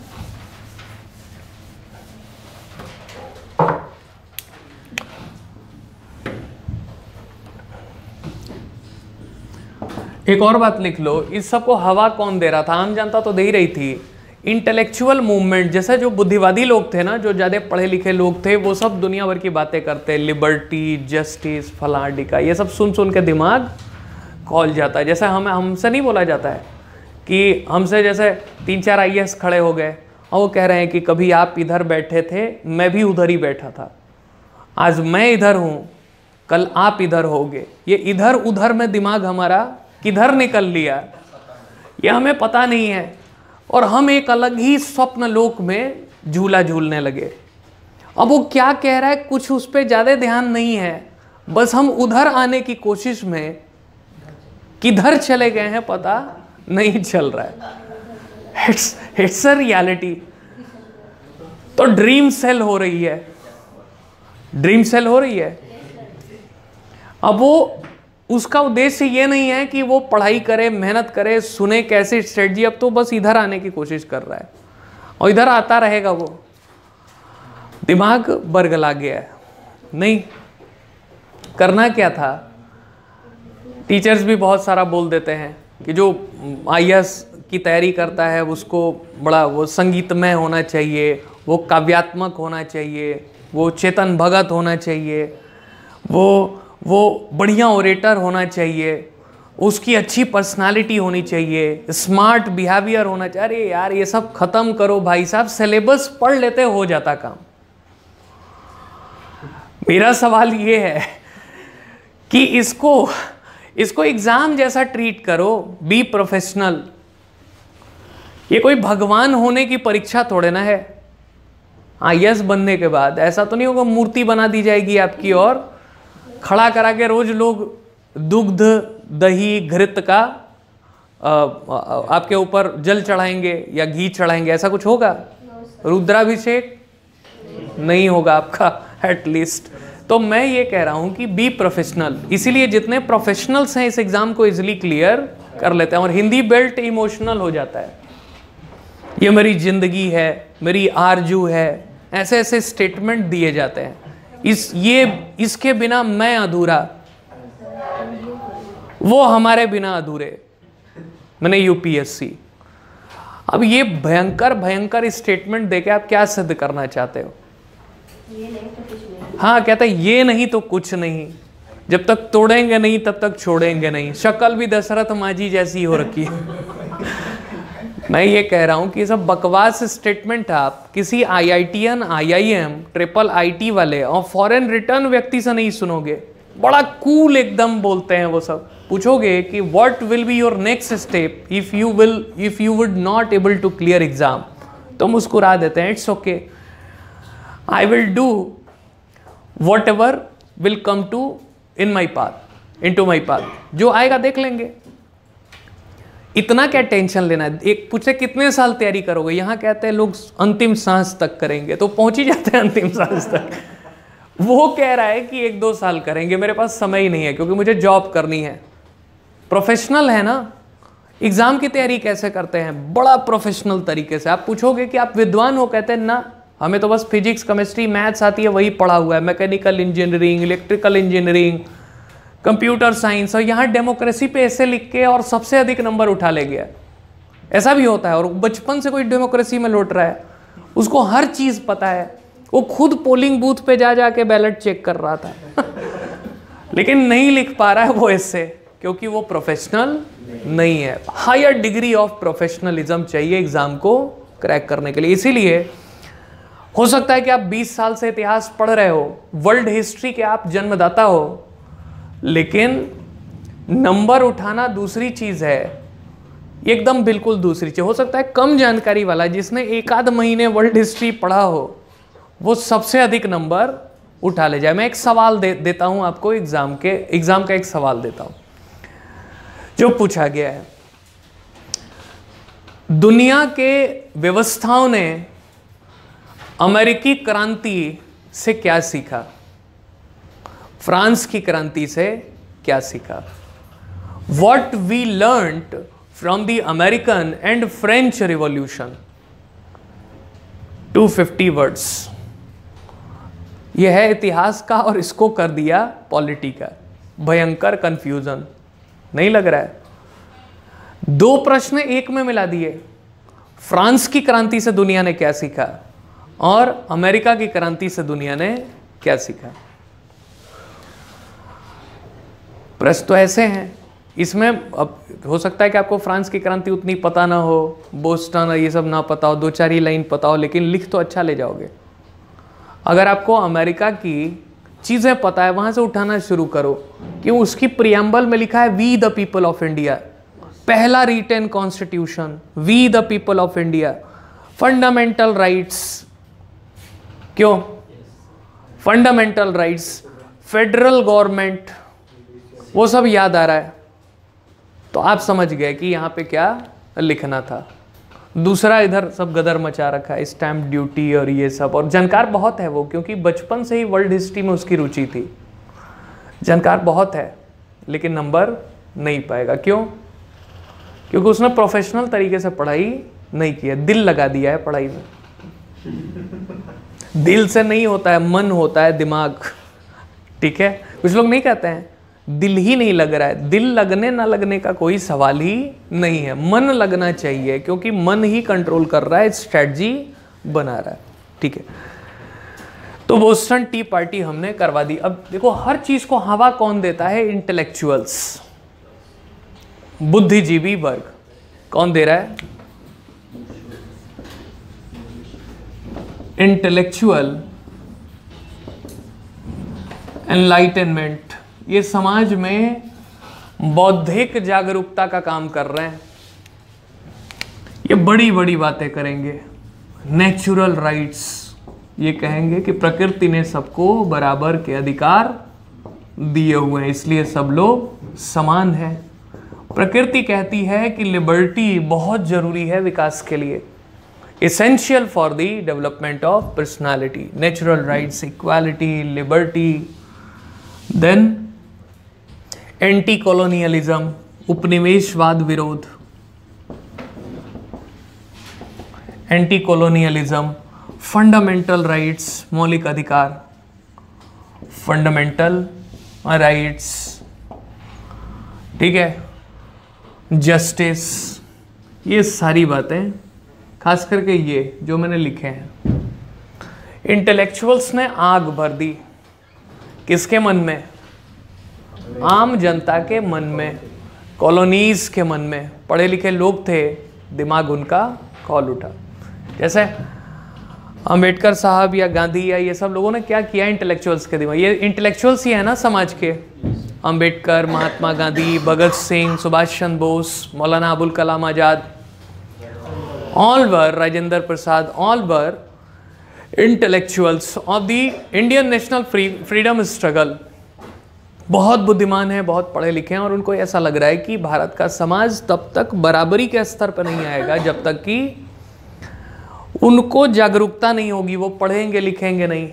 Speaker 1: एक और बात लिख लो, इस सबको हवा कौन दे रहा था? आम जनता तो दे ही रही थी। इंटेलेक्चुअल मूवमेंट, जैसे जो बुद्धिवादी लोग थे ना, जो ज़्यादा पढ़े लिखे लोग थे, वो सब दुनिया भर की बातें करते, लिबर्टी, जस्टिस, फलाडिका, ये सब सुन सुन के दिमाग खोल जाता है। जैसे हमसे नहीं बोला जाता है कि हमसे जैसे 3-4 IAS खड़े हो गए और वो कह रहे हैं कि कभी आप इधर बैठे थे, मैं भी उधर ही बैठा था, आज मैं इधर हूँ, कल आप इधर होगे। ये इधर उधर में दिमाग हमारा किधर निकल लिया ये हमें पता नहीं है, और हम एक अलग ही स्वप्न लोक में झूला झूलने लगे। अब वो क्या कह रहा है कुछ उस पर ज़्यादा ध्यान नहीं है, बस हम उधर आने की कोशिश में किधर चले गए हैं पता नहीं चल रहा है। It's a reality. तो ड्रीम सेल हो रही है, ड्रीम सेल हो रही है। अब वो उसका उद्देश्य ये नहीं है कि वो पढ़ाई करे, मेहनत करे, सुने कैसे स्ट्रेटजी, अब तो बस इधर आने की कोशिश कर रहा है और इधर आता रहेगा। वो दिमाग बरगला गया है। नहीं करना क्या था? टीचर्स भी बहुत सारा बोल देते हैं कि जो IAS की तैयारी करता है उसको बड़ा वो संगीतमय होना चाहिए, वो काव्यात्मक होना चाहिए, वो चेतन भगत होना चाहिए, वो बढ़िया ओरेटर होना चाहिए, उसकी अच्छी पर्सनालिटी होनी चाहिए, स्मार्ट बिहेवियर होना चाहिए। अरे यार ये सब खत्म करो भाई साहब, सिलेबस पढ़ लेते हो जाता काम। मेरा सवाल ये है कि इसको एग्जाम जैसा ट्रीट करो, बी प्रोफेशनल। ये कोई भगवान होने की परीक्षा थोड़े ना है। IAS बनने के बाद ऐसा तो नहीं होगा मूर्ति बना दी जाएगी आपकी और खड़ा करा के रोज लोग दुग्ध, दही, घृत का आपके ऊपर जल चढ़ाएंगे या घी चढ़ाएंगे, ऐसा कुछ होगा? रुद्राभिषेक नहीं होगा आपका एटलीस्ट। तो मैं ये कह रहा हूँ कि बी प्रोफेशनल। इसीलिए जितने प्रोफेशनल्स हैं इस एग्जाम को इजीली क्लियर कर लेते हैं। और हिंदी बेल्ट इमोशनल हो जाता है, ये मेरी जिंदगी है, मेरी आरजू है, ऐसे ऐसे स्टेटमेंट दिए जाते हैं। इसके बिना मैं अधूरा, वो हमारे बिना अधूरे। मैंने UPSC। अब ये भयंकर भयंकर स्टेटमेंट देके आप क्या सिद्ध करना चाहते हो?
Speaker 3: ये नहीं तो कुछ नहीं।
Speaker 1: हाँ, कहता है ये नहीं तो कुछ नहीं, जब तक तोड़ेंगे नहीं तब तक छोड़ेंगे नहीं। शक्ल भी दशरथ मांझी जैसी हो रखी है। मैं ये कह रहा हूँ कि सब बकवास स्टेटमेंट आप किसी IITian, IIM, IIIT वाले और फॉरेन रिटर्न व्यक्ति से नहीं सुनोगे। बड़ा कूल एकदम बोलते हैं वो सब। पूछोगे कि what will be your next step if you would not able to clear exam, तो मुस्कुरा देते हैं, it's okay, I will do whatever will come to in my path, into my path. जो आएगा देख लेंगे। इतना क्या टेंशन लेना है। एक पूछे कितने साल तैयारी करोगे, यहाँ कहते हैं लोग अंतिम सांस तक करेंगे, तो पहुंच ही जाते हैं अंतिम सांस तक। वो कह रहा है कि 1-2 साल करेंगे, मेरे पास समय ही नहीं है क्योंकि मुझे जॉब करनी है। प्रोफेशनल है ना। एग्जाम की तैयारी कैसे करते हैं, बड़ा प्रोफेशनल तरीके से। आप पूछोगे कि आप विद्वान हो, कहते हैं ना हमें तो बस फिजिक्स केमिस्ट्री मैथ्स आती है, वही पढ़ा हुआ है, mechanical engineering, electrical engineering, computer science, और यहाँ डेमोक्रेसी पे ऐसे लिख के और सबसे अधिक नंबर उठा ले गया। ऐसा भी होता है। और बचपन से कोई डेमोक्रेसी में लौट रहा है, उसको हर चीज़ पता है, वो खुद पोलिंग बूथ पे जा के बैलेट चेक कर रहा था लेकिन नहीं लिख पा रहा है वो ऐसे, क्योंकि वो प्रोफेशनल नहीं है। हायर डिग्री ऑफ प्रोफेशनलिज्म चाहिए एग्जाम को क्रैक करने के लिए। इसीलिए हो सकता है कि आप 20 साल से इतिहास पढ़ रहे हो, वर्ल्ड हिस्ट्री के आप जन्मदाता हो, लेकिन नंबर उठाना दूसरी चीज है, एकदम बिल्कुल दूसरी चीज। हो सकता है कम जानकारी वाला जिसने 1-आध महीने वर्ल्ड हिस्ट्री पढ़ा हो, वो सबसे अधिक नंबर उठा ले जाए। मैं एक सवाल देता हूं आपको, एग्जाम का एक सवाल देता हूं जो पूछा गया है। दुनिया के व्यवस्थाओं ने अमेरिकी क्रांति से क्या सीखा, फ्रांस की क्रांति से क्या सीखा? What we learned from the American and French Revolution. 250 words. यह है इतिहास का और इसको कर दिया पॉलिटी का। भयंकर कंफ्यूजन नहीं लग रहा है? 2 प्रश्न एक में मिला दिए। फ्रांस की क्रांति से दुनिया ने क्या सीखा और अमेरिका की क्रांति से दुनिया ने क्या सीखा। प्रश्न तो ऐसे हैं। इसमें अब हो सकता है कि आपको फ्रांस की क्रांति उतनी पता ना हो, बोस्टन ये सब ना पता हो, 2-4 ही लाइन पता हो, लेकिन लिख तो अच्छा ले जाओगे। अगर आपको अमेरिका की चीज़ें पता है, वहाँ से उठाना शुरू करो कि उसकी प्रियम्बल में लिखा है we the people of India, पहला written constitution, we the people of India, fundamental rights. क्यों फंडामेंटल राइट्स, फेडरल गवर्नमेंट, वो सब याद आ रहा है, तो आप समझ गए कि यहाँ पे क्या लिखना था। दूसरा इधर सब गदर मचा रखा है, स्टैम्प ड्यूटी और ये सब, और जानकार बहुत है वो, क्योंकि बचपन से ही वर्ल्ड हिस्ट्री में उसकी रुचि थी। जानकार बहुत है लेकिन नंबर नहीं पाएगा। क्यों? क्योंकि उसने प्रोफेशनल तरीके से पढ़ाई नहीं की है, दिल लगा दिया है पढ़ाई में। दिल से नहीं होता है, मन होता है, दिमाग। ठीक है, कुछ लोग नहीं कहते हैं दिल ही नहीं लग रहा है। दिल लगने ना लगने का कोई सवाल ही नहीं है, मन लगना चाहिए, क्योंकि मन ही कंट्रोल कर रहा है, स्ट्रेटजी बना रहा है। ठीक है, तो बोस्टन टी पार्टी हमने करवा दी। अब देखो, हर चीज को हवा कौन देता है? इंटेलेक्चुअल्स, बुद्धिजीवी वर्ग। कौन दे रहा है? Intellectual, enlightenment. ये समाज में बौद्धिक जागरूकता का काम कर रहे हैं। ये बड़ी बड़ी बातें करेंगे। नेचुरल राइट्स, ये कहेंगे कि प्रकृति ने सबको बराबर के अधिकार दिए हुए हैं, इसलिए सब लोग समान हैं। प्रकृति कहती है कि लिबर्टी बहुत जरूरी है विकास के लिए, essential for the development of personality, natural rights, equality, liberty. Then anti colonialism, उपनिवेशवाद विरोध, एंटी कॉलोनियलिज्म, फंडामेंटल राइट्स, मौलिक अधिकार, फंडामेंटल राइट्स। ठीक है, जस्टिस, ये सारी बातें, खास करके ये जो मैंने लिखे हैं। इंटेलेक्चुअल्स ने आग भर दी किसके मन में? आम जनता के मन में, कॉलोनीज के मन में। पढ़े लिखे लोग थे, दिमाग उनका खोल उठा। जैसे अंबेडकर साहब या गांधी या ये सब लोगों ने क्या किया इंटेलेक्चुअल्स के दिमाग। ये इंटेलेक्चुअल्स ही है ना समाज के, Ambedkar, Mahatma Gandhi, Bhagat Singh, Subhash Chandra Bose, Maulana Abul Kalam Azad, all were, Rajendra Prasad, all were intellectuals of the Indian national freedom struggle. बहुत बुद्धिमान हैं, बहुत पढ़े लिखे हैं, और उनको ऐसा लग रहा है कि भारत का समाज तब तक बराबरी के स्तर पर नहीं आएगा जब तक कि उनको जागरूकता नहीं होगी, वो पढ़ेंगे लिखेंगे नहीं।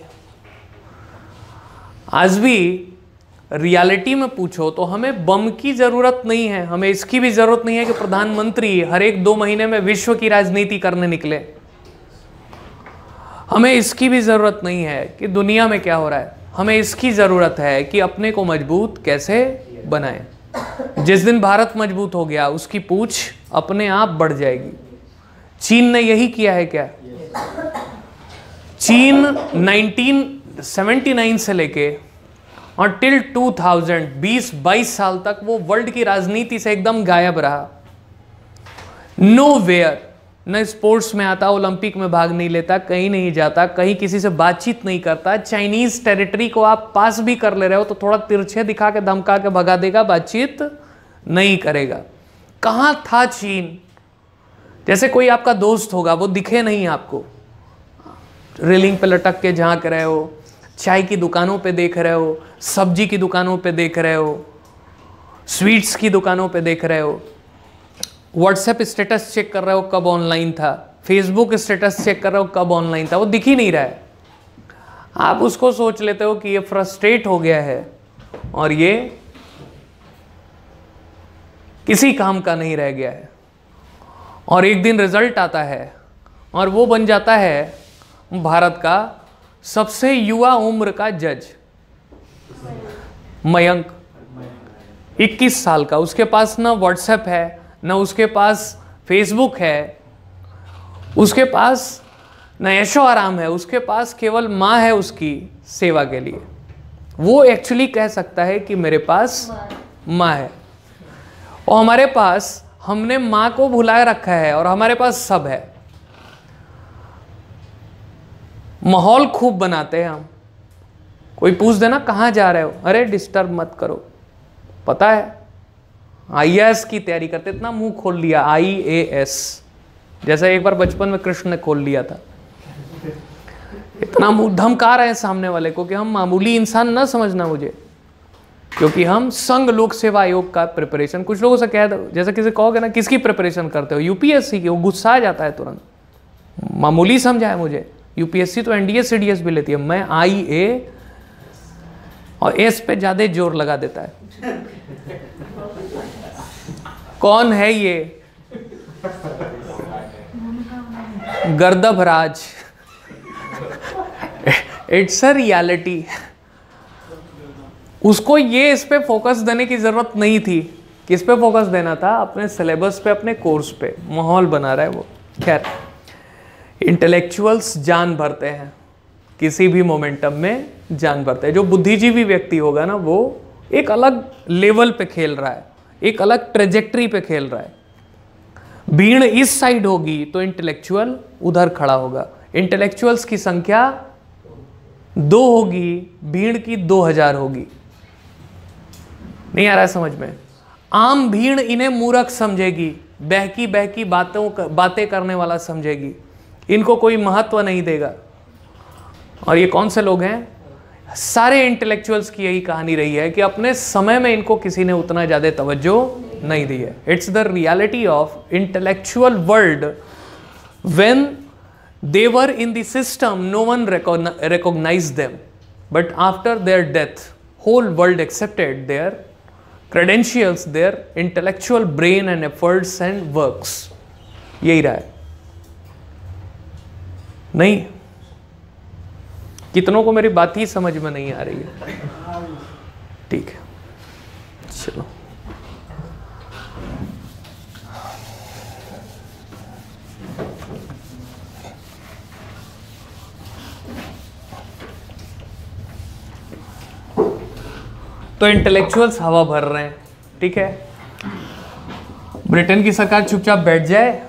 Speaker 1: आज भी रियलिटी में पूछो तो हमें बम की जरूरत नहीं है, हमें इसकी भी जरूरत नहीं है कि प्रधानमंत्री हर एक 2 महीने में विश्व की राजनीति करने निकले। हमें इसकी भी जरूरत नहीं है कि दुनिया में क्या हो रहा है, हमें इसकी जरूरत है कि अपने को मजबूत कैसे बनाएं। जिस दिन भारत मजबूत हो गया उसकी पूंछ अपने आप बढ़ जाएगी। चीन ने यही किया है क्या? चीन 1979 से लेके और टिल 2000 20-22 साल तक वो वर्ल्ड की राजनीति से एकदम गायब रहा। नोवेयर, न स्पोर्ट्स में आता, ओलंपिक में भाग नहीं लेता, कहीं नहीं जाता, कहीं किसी से बातचीत नहीं करता। चाइनीज टेरिटरी को आप पास भी कर ले रहे हो तो थोड़ा तिरछे दिखा के धमका के भगा देगा, बातचीत नहीं करेगा। कहाँ था चीन? जैसे कोई आपका दोस्त होगा, वो दिखे नहीं आपको, रेलिंग पे लटक के झांक रहे हो, चाय की दुकानों पे देख रहे हो, सब्जी की दुकानों पे देख रहे हो, स्वीट्स की दुकानों पे देख रहे हो, व्हाट्सएप स्टेटस चेक कर रहे हो कब ऑनलाइन था, फेसबुक स्टेटस चेक कर रहे हो कब ऑनलाइन था, वो दिख ही नहीं रहा है। आप उसको सोच लेते हो कि ये फ्रस्ट्रेट हो गया है और ये किसी काम का नहीं रह गया है, और एक दिन रिजल्ट आता है और वो बन जाता है भारत का सबसे युवा उम्र का जज, मयंक, 21 साल का। उसके पास ना व्हाट्सएप है, ना उसके पास फेसबुक है, उसके पास ना ऐशो आराम है, उसके पास केवल माँ है उसकी सेवा के लिए। वो एक्चुअली कह सकता है कि मेरे पास माँ है, और हमारे पास, हमने माँ को भुलाए रखा है और हमारे पास सब है। माहौल खूब बनाते हैं हम। कोई पूछ देना कहाँ जा रहे हो, अरे डिस्टर्ब मत करो। पता है IAS की तैयारी करते, इतना मुंह खोल लिया IAS, जैसे एक बार बचपन में कृष्ण ने खोल लिया था। इतना मुंह धमका रहे हैं सामने वाले को कि हम मामूली इंसान ना समझना मुझे, क्योंकि हम संघ लोक सेवा आयोग का प्रिपरेशन, कुछ लोगों से कह दो, जैसे किसी कहोगे ना किसकी प्रिपरेशन करते हो, UPSC की, वो गुस्सा आ जाता है तुरंत। मामूली समझा है मुझे, UPSC तो NDA CDS भी लेती है, मैं IA और S पे ज्यादा जोर लगा देता है। कौन है ये? गर्दभराज। It's a reality. उसको ये इस पे फोकस देने की जरूरत नहीं थी। किस पे फोकस देना था? अपने सिलेबस पे, अपने कोर्स पे। माहौल बना रहा है वो। खैर, इंटेलेक्चुअल्स जान भरते हैं, किसी भी मोमेंटम में जान भरते हैं। जो बुद्धिजीवी व्यक्ति होगा ना, वो एक अलग लेवल पे खेल रहा है, एक अलग ट्रेजेक्टरी पे खेल रहा है। भीड़ इस साइड होगी तो इंटेलेक्चुअल उधर खड़ा होगा। इंटेलेक्चुअल्स की संख्या 2 होगी, भीड़ की 2000 होगी। नहीं आ रहा है समझ में? आम भीड़ इन्हें मूर्ख समझेगी, बहकी बहकी बातें करने वाला समझेगी, इनको कोई महत्व नहीं देगा। और ये कौन से लोग हैं? सारे इंटेलेक्चुअल्स की यही कहानी रही है कि अपने समय में इनको किसी ने उतना ज़्यादा तवज्जो नहीं दी है। It's the reality of intellectual world. When they were in the system, no one recognized them, but after their death, whole world accepted their credentials, their intellectual brain and efforts and works. यही रहा है। नहीं, कितनों को मेरी बात ही समझ में नहीं आ रही है? ठीक है, चलो। तो इंटेलेक्चुअल्स हवा भर रहे हैं, ठीक है। ब्रिटेन की सरकार चुपचाप बैठ जाए?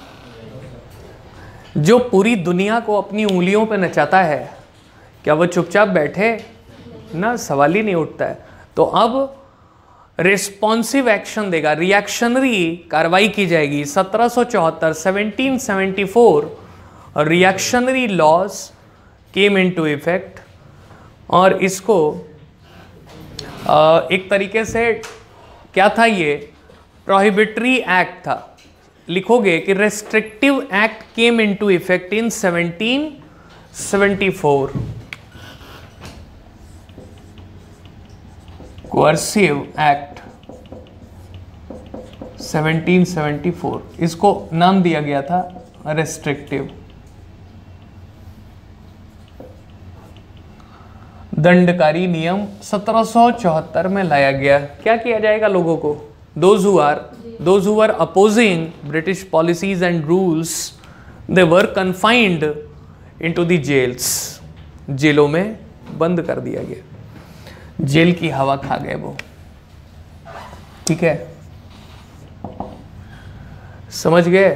Speaker 1: जो पूरी दुनिया को अपनी उंगलियों पे नचाता है, क्या वो चुपचाप बैठे? ना, सवाल ही नहीं उठता है। तो अब रिस्पॉन्सिव एक्शन देगा, रिएक्शनरी कार्रवाई की जाएगी। 1774 1774 reactionary laws came into effect, और इसको एक तरीके से क्या था, ये प्रोहिबिटरी एक्ट था। लिखोगे कि restrictive act came into effect in 1774। Coercive act 1774, इसको नाम दिया गया था रेस्ट्रिक्टिव। दंडकारी नियम 1774 में लाया गया। क्या किया जाएगा लोगों को? those who were opposing British policies and rules, they were confined into the jails। जेलों में बंद कर दिया गया, जेल की हवा खा गए वो। ठीक है, समझ गए?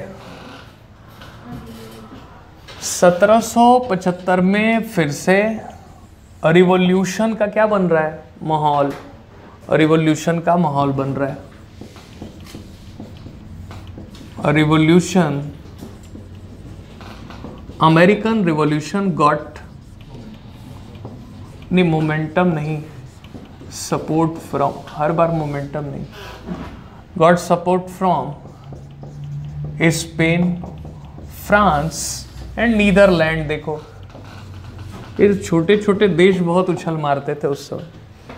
Speaker 1: 1775 में फिर से रिवॉल्यूशन का क्या बन रहा है? माहौल। रिवॉल्यूशन का माहौल बन रहा है। रिवॉल्यूशन, अमेरिकन रिवॉल्यूशन गॉट, नहीं मोमेंटम नहीं, सपोर्ट फ्रॉम, हर बार मोमेंटम नहीं, got support from Spain, France and Netherlands. देखो ये छोटे छोटे देश बहुत उछल मारते थे उस समय।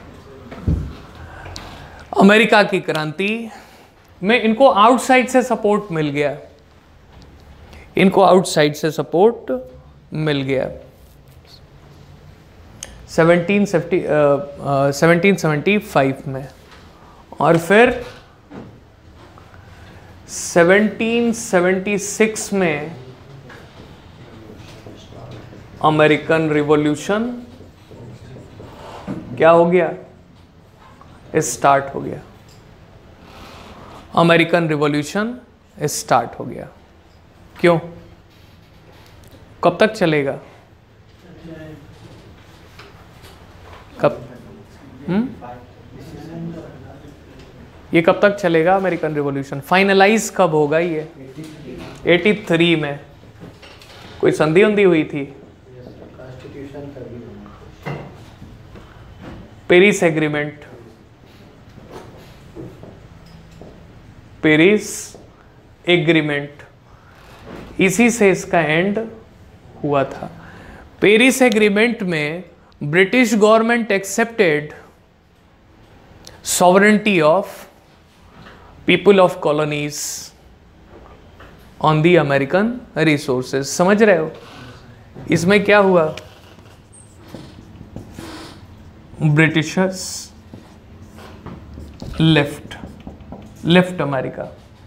Speaker 1: अमेरिका की क्रांति में इनको आउटसाइड से सपोर्ट मिल गया, इनको आउटसाइड से सपोर्ट मिल गया। 1775 में, और फिर 1776 में अमेरिकन रिवॉल्यूशन क्या हो गया? स्टार्ट हो गया। अमेरिकन रिवॉल्यूशन स्टार्ट हो गया। क्यों? कब तक चलेगा? कब? ये कब तक चलेगा अमेरिकन रिवॉल्यूशन? फाइनलाइज कब होगा ये? 83 में। कोई संधि उंधी हुई थी? पेरिस एग्रीमेंट, पेरिस एग्रीमेंट, इसी से इसका एंड हुआ था। पेरिस एग्रीमेंट में British government accepted sovereignty of people of colonies on the American resources. समझ रहे हो? इसमें क्या हुआ? ब्रिटिशर्स लेफ्ट अमेरिका,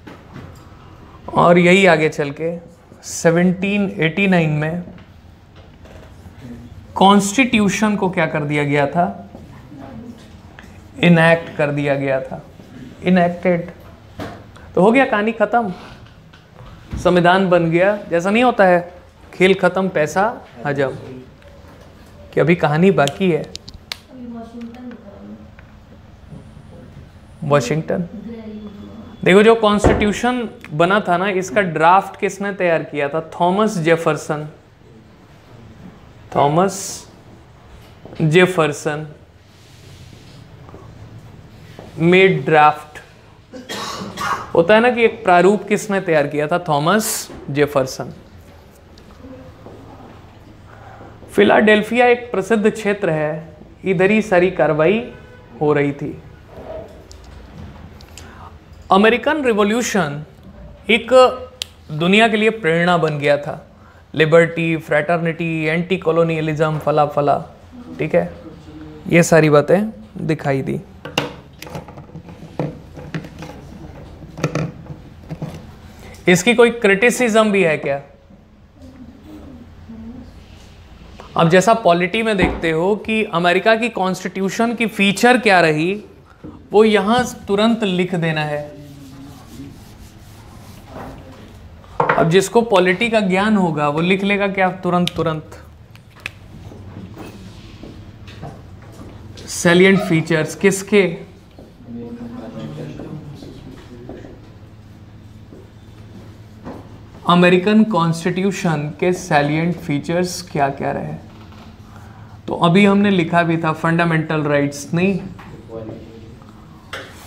Speaker 1: और यही आगे चल के 1789 में कॉन्स्टिट्यूशन को क्या कर दिया गया था? इनैक्ट कर दिया गया था। इनैक्टेड तो हो गया, कहानी खत्म, संविधान बन गया। जैसा नहीं होता है खेल खत्म पैसा हजम, कि अभी कहानी बाकी है। वॉशिंगटन, देखो जो कॉन्स्टिट्यूशन बना था ना, इसका ड्राफ्ट किसने तैयार किया था? Thomas Jefferson made draft. होता है ना कि एक प्रारूप किसने तैयार किया था? Thomas Jefferson. फिलाडेल्फिया एक प्रसिद्ध क्षेत्र है, इधर ही सारी कार्रवाई हो रही थी। अमेरिकन रिवॉल्यूशन एक दुनिया के लिए प्रेरणा बन गया था। लिबर्टी, फ्रैटर्निटी, एंटी कॉलोनियलिज्म, फला फला, ठीक है, ये सारी बातें दिखाई दी। इसकी कोई क्रिटिसिज्म भी है क्या? अब जैसा पॉलिटी में देखते हो कि अमेरिका की कॉन्स्टिट्यूशन की फीचर क्या रही, वो यहां तुरंत लिख देना है। अब जिसको पॉलिटी का ज्ञान होगा वो लिख लेगा क्या? तुरंत। सैलिएंट फीचर्स किसके? अमेरिकन कॉन्स्टिट्यूशन के सैलिएंट फीचर्स क्या क्या रहे? तो अभी हमने लिखा भी था फंडामेंटल राइट्स, नहीं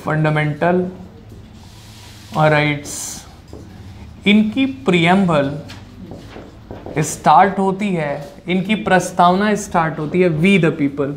Speaker 1: फंडामेंटल राइट्स, इनकी प्रियम्बल स्टार्ट होती है, इनकी प्रस्तावना स्टार्ट होती है वी द पीपल।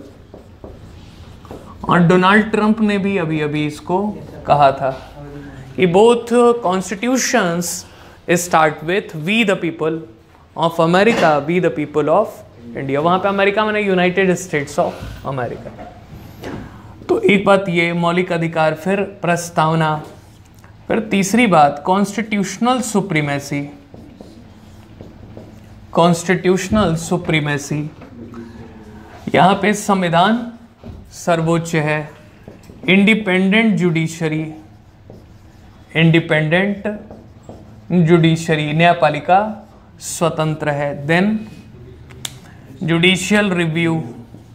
Speaker 1: और डोनाल्ड ट्रंप ने भी अभी अभी इसको कहा था कि both constitutions start with we the people of America, we the people of India. वहाँ पे अमेरिका मैंने यूनाइटेड स्टेट्स ऑफ अमेरिका। तो एक बात ये मौलिक अधिकार, फिर प्रस्तावना, फिर तीसरी बात कॉन्स्टिट्यूशनल सुप्रीमेसी। कॉन्स्टिट्यूशनल सुप्रीमेसी, यहाँ पे संविधान सर्वोच्च है, इंडिपेंडेंट जुडिशरी, इंडिपेंडेंट जुडिशरी, न्यायपालिका स्वतंत्र है। देन जुडिशियल रिव्यू,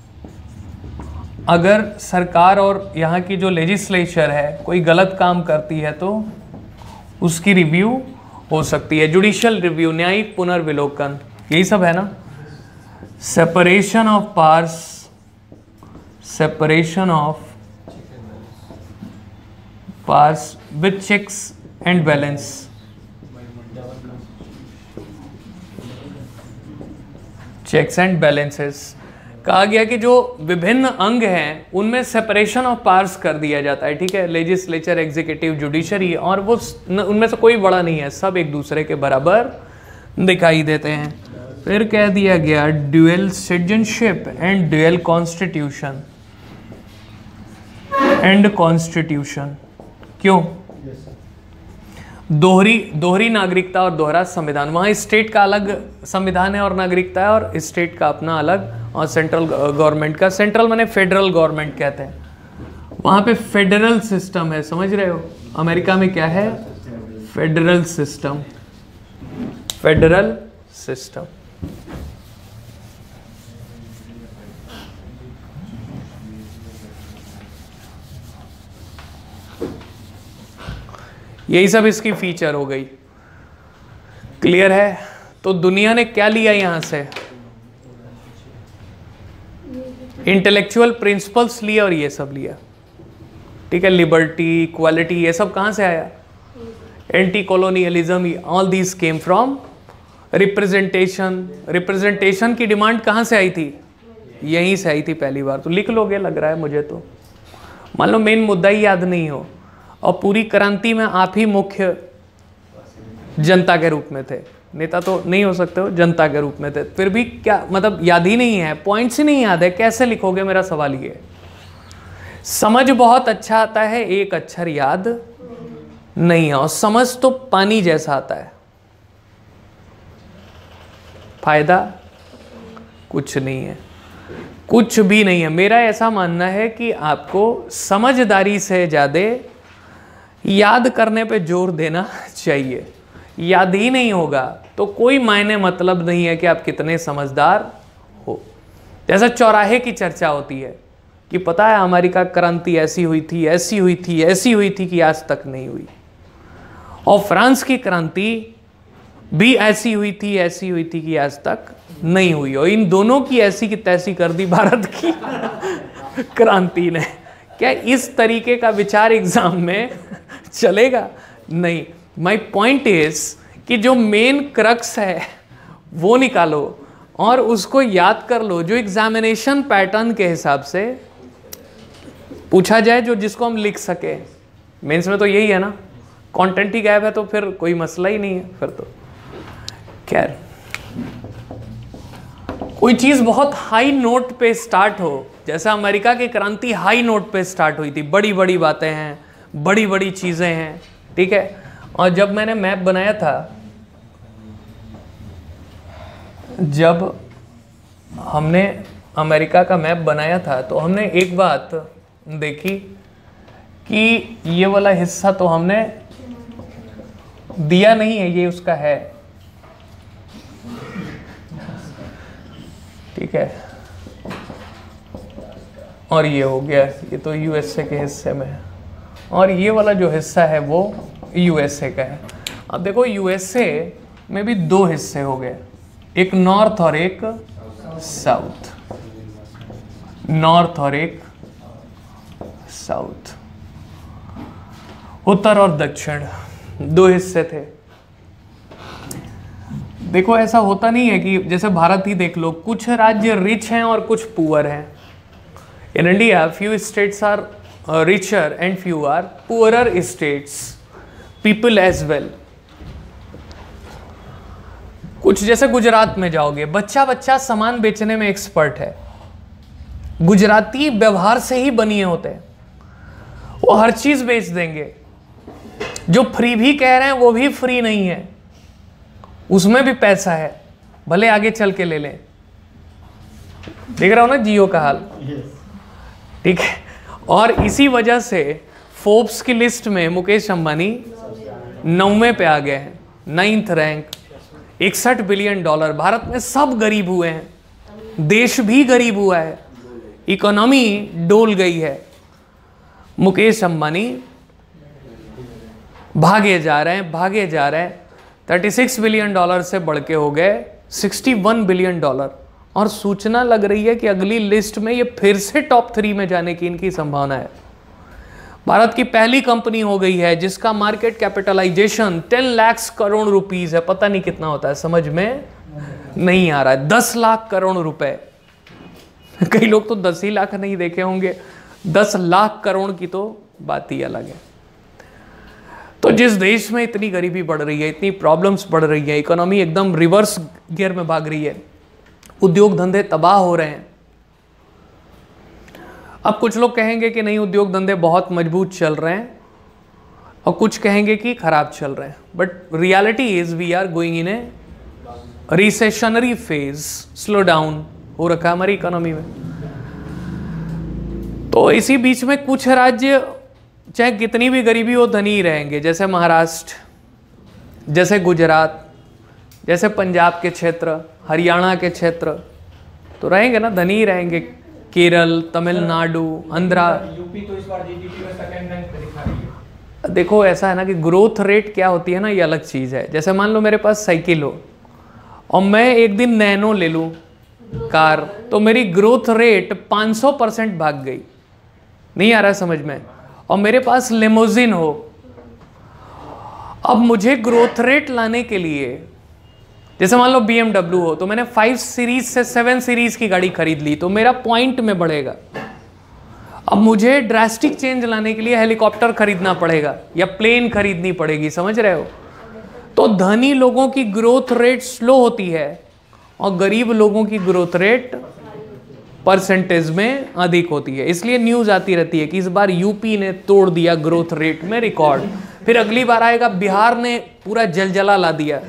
Speaker 1: अगर सरकार और यहाँ की जो लेजिस्लेचर है कोई गलत काम करती है तो उसकी रिव्यू हो सकती है। जुडिशियल रिव्यू, न्यायिक पुनर्विलोकन, यही सब है ना। Separation of powers, separation of powers with checks and balance, checks and balances. कहा गया कि जो विभिन्न अंग हैं उनमें सेपरेशन ऑफ पावर्स कर दिया जाता है, ठीक है, लेजिस्लेचर, एग्जीक्यूटिव, जुडिशरी, और वो उनमें से कोई बड़ा नहीं है, सब एक दूसरे के बराबर दिखाई देते हैं। फिर कह दिया गया dual citizenship and dual constitution, and constitution, क्यों? दोहरी नागरिकता और दोहरा संविधान। वहाँ स्टेट का अलग संविधान है और नागरिकता है, और स्टेट का अपना अलग, और सेंट्रल गवर्नमेंट का, सेंट्रल माने फेडरल गवर्नमेंट कहते हैं। वहाँ पे फेडरल सिस्टम है, समझ रहे हो? अमेरिका में क्या है? Federal system, federal system. यही सब इसकी फीचर हो गई। क्लियर है? तो दुनिया ने क्या लिया यहां से? इंटेलेक्चुअल प्रिंसिपल्स लिए और ये सब लिया, ठीक है। लिबर्टी, इक्वालिटी, ये सब कहां से आया? Anti colonialism, all these came from representation. Representation की डिमांड कहां से आई थी? यहीं से आई थी पहली बार। तो लिख लोगे लग रहा है मुझे। तो मान लो मेन मुद्दा ही याद नहीं हो, और पूरी क्रांति में आप ही मुख्य जनता के रूप में थे, नेता तो नहीं हो सकते हो, जनता के रूप में थे, फिर भी क्या मतलब याद ही नहीं है, पॉइंट्स ही नहीं याद है, कैसे लिखोगे? मेरा सवाल ये है। समझ बहुत अच्छा आता है, एक अक्षर याद नहीं है, और समझ तो पानी जैसा आता है, फायदा कुछ नहीं है, कुछ भी नहीं है। मेरा ऐसा मानना है कि आपको समझदारी से ज़्यादा याद करने पे जोर देना चाहिए। याद ही नहीं होगा तो कोई मायने मतलब नहीं है कि आप कितने समझदार हो। जैसा चौराहे की चर्चा होती है कि पता है अमेरिका क्रांति ऐसी हुई थी, ऐसी हुई थी, ऐसी हुई थी कि आज तक नहीं हुई, और फ्रांस की क्रांति भी ऐसी हुई थी, ऐसी हुई थी कि आज तक नहीं हुई, और इन दोनों की ऐसी की तैसी कर दी भारत की क्रांति ने। क्या इस तरीके का विचार एग्जाम में चलेगा? नहीं। माय पॉइंट इज कि जो मेन क्रक्स है वो निकालो और उसको याद कर लो, जो एग्जामिनेशन पैटर्न के हिसाब से पूछा जाए, जो जिसको हम लिख सके। मेंस में तो यही है ना, कंटेंट ही गायब है तो फिर कोई मसला ही नहीं है फिर तो। खैर, कोई चीज बहुत हाई नोट पे स्टार्ट हो, जैसा अमेरिका की क्रांति हाई नोट पे स्टार्ट हुई थी, बड़ी बड़ी बातें हैं, बड़ी बड़ी चीजें हैं, ठीक है। और जब मैंने मैप बनाया था, जब हमने अमेरिका का मैप बनाया था तो हमने एक बात देखी कि ये वाला हिस्सा तो हमने दिया नहीं है, ये उसका है, ठीक है, और ये हो गया, ये तो यूएसए के हिस्से में है, और ये वाला जो हिस्सा है वो यूएसए का है। अब देखो यूएसए में भी दो हिस्से हो गए, एक नॉर्थ और एक साउथ, नॉर्थ और एक साउथ। उत्तर और दक्षिण दो हिस्से थे। देखो ऐसा होता नहीं है कि जैसे भारत ही देख लो, कुछ राज्य रिच हैं और कुछ पुअर हैं। In India few states are richer and few are poorer states, people as well. कुछ जैसे गुजरात में जाओगे, बच्चा बच्चा सामान बेचने में एक्सपर्ट है। गुजराती व्यवहार से ही बनिए होते हैं, वो हर चीज बेच देंगे। जो फ्री भी कह रहे हैं वो भी फ्री नहीं है, उसमें भी पैसा है, भले आगे चल के ले लें। देख रहा हो ना जियो का हाल, ठीक है। और इसी वजह से फोर्ब्स की लिस्ट में मुकेश अंबानी 9वें पे आ गए हैं, 9th रैंक, $61 बिलियन। भारत में सब गरीब हुए हैं, देश भी गरीब हुआ है, इकोनॉमी डोल गई है। मुकेश अंबानी भागे जा रहे हैं। $36 बिलियन से बढ़ के हो गए $61 बिलियन। और सूचना लग रही है कि अगली लिस्ट में ये फिर से टॉप 3 में जाने की इनकी संभावना है। भारत की पहली कंपनी हो गई है जिसका market capitalization 10 lakh crore rupees है। पता नहीं कितना होता है, समझ में नहीं आ रहा है। 10 लाख करोड़ रुपए, कई लोग तो 10 ही लाख नहीं देखे होंगे, 10 लाख करोड़ की तो बात ही अलग है। तो जिस देश में इतनी गरीबी बढ़ रही है, इतनी प्रॉब्लम्स बढ़ रही है, इकोनॉमी एकदम रिवर्स गियर में भाग रही है, उद्योग धंधे तबाह हो रहे हैं। अब कुछ लोग कहेंगे कि नहीं, उद्योग धंधे बहुत मजबूत चल रहे हैं, और कुछ कहेंगे कि खराब चल रहे हैं। But reality is we are going in a recessionary phase, slow down हो रखा है हमारी इकोनॉमी में। तो इसी बीच में कुछ राज्य चाहे कितनी भी गरीबी हो धनी ही रहेंगे, जैसे महाराष्ट्र, जैसे गुजरात, जैसे पंजाब के क्षेत्र, हरियाणा के क्षेत्र, तो रहेंगे ना, धनी ही रहेंगे। केरल, तमिलनाडु, आंध्रा।
Speaker 2: यूपी तो इस बार जीडीपी में सेकंड रैंक पे दिखा रही है।
Speaker 1: देखो ऐसा है ना कि ग्रोथ रेट क्या होती है ना, ये अलग चीज़ है। जैसे मान लो मेरे पास साइकिल हो और मैं एक दिन नैनो ले लूँ कार, तो मेरी ग्रोथ रेट 500% भाग गई। नहीं आ रहा है समझ में? और मेरे पास लिमोजिन हो, अब मुझे ग्रोथ रेट लाने के लिए, जैसे मान लो BMW हो, तो मैंने 5 सीरीज से 7 सीरीज की गाड़ी खरीद ली, तो मेरा पॉइंट में बढ़ेगा। अब मुझे ड्रास्टिक चेंज लाने के लिए हेलीकॉप्टर खरीदना पड़ेगा या प्लेन खरीदनी पड़ेगी, समझ रहे हो? तो धनी लोगों की ग्रोथ रेट स्लो होती है और गरीब लोगों की ग्रोथ रेट परसेंटेज में अधिक होती है। इसलिए न्यूज आती रहती है कि इस बार यूपी ने तोड़ दिया ग्रोथ रेट में रिकॉर्ड, फिर अगली बार आएगा बिहार ने पूरा जलजला ला दिया,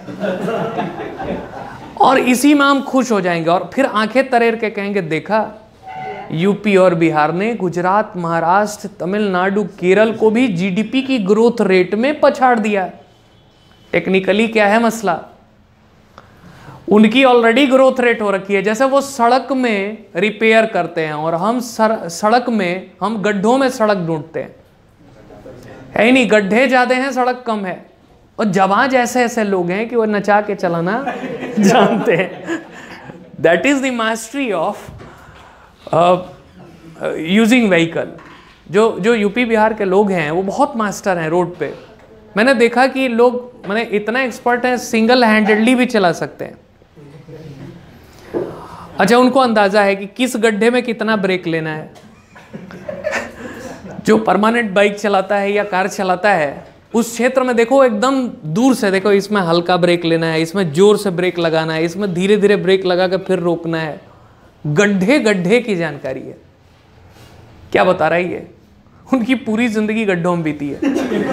Speaker 1: और इसी में हम खुश हो जाएंगे और फिर आंखें तरेर के कहेंगे देखा, यूपी और बिहार ने गुजरात, महाराष्ट्र, तमिलनाडु, केरल को भी जीडीपी की ग्रोथ रेट में पछाड़ दिया। टेक्निकली क्या है मसला? उनकी ऑलरेडी ग्रोथ रेट हो रखी है। जैसे वो सड़क में रिपेयर करते हैं और हम सड़क में, हम गड्ढों में सड़क ढूंढते हैं, है ही नहीं, गड्ढे ज्यादा हैं, सड़क कम है। और जवान ऐसे ऐसे लोग हैं कि वो नचा के चलाना जानते हैं। That is the mastery of using vehicle. जो यूपी बिहार के लोग हैं वो बहुत मास्टर हैं रोड पे। मैंने देखा कि लोग मैंने इतना एक्सपर्ट हैं, सिंगल हैंडेडली भी चला सकते हैं। अच्छा, उनको अंदाजा है कि किस गड्ढे में कितना ब्रेक लेना है। जो परमानेंट बाइक चलाता है या कार चलाता है, उस क्षेत्र में देखो एकदम दूर से देखो, इसमें हल्का ब्रेक लेना है, इसमें जोर से ब्रेक लगाना है, इसमें धीरे धीरे ब्रेक लगा कर फिर रोकना है। गड्ढे गड्ढे की जानकारी है। क्या बता रहा है ये? उनकी पूरी जिंदगी गड्ढों में बीती है।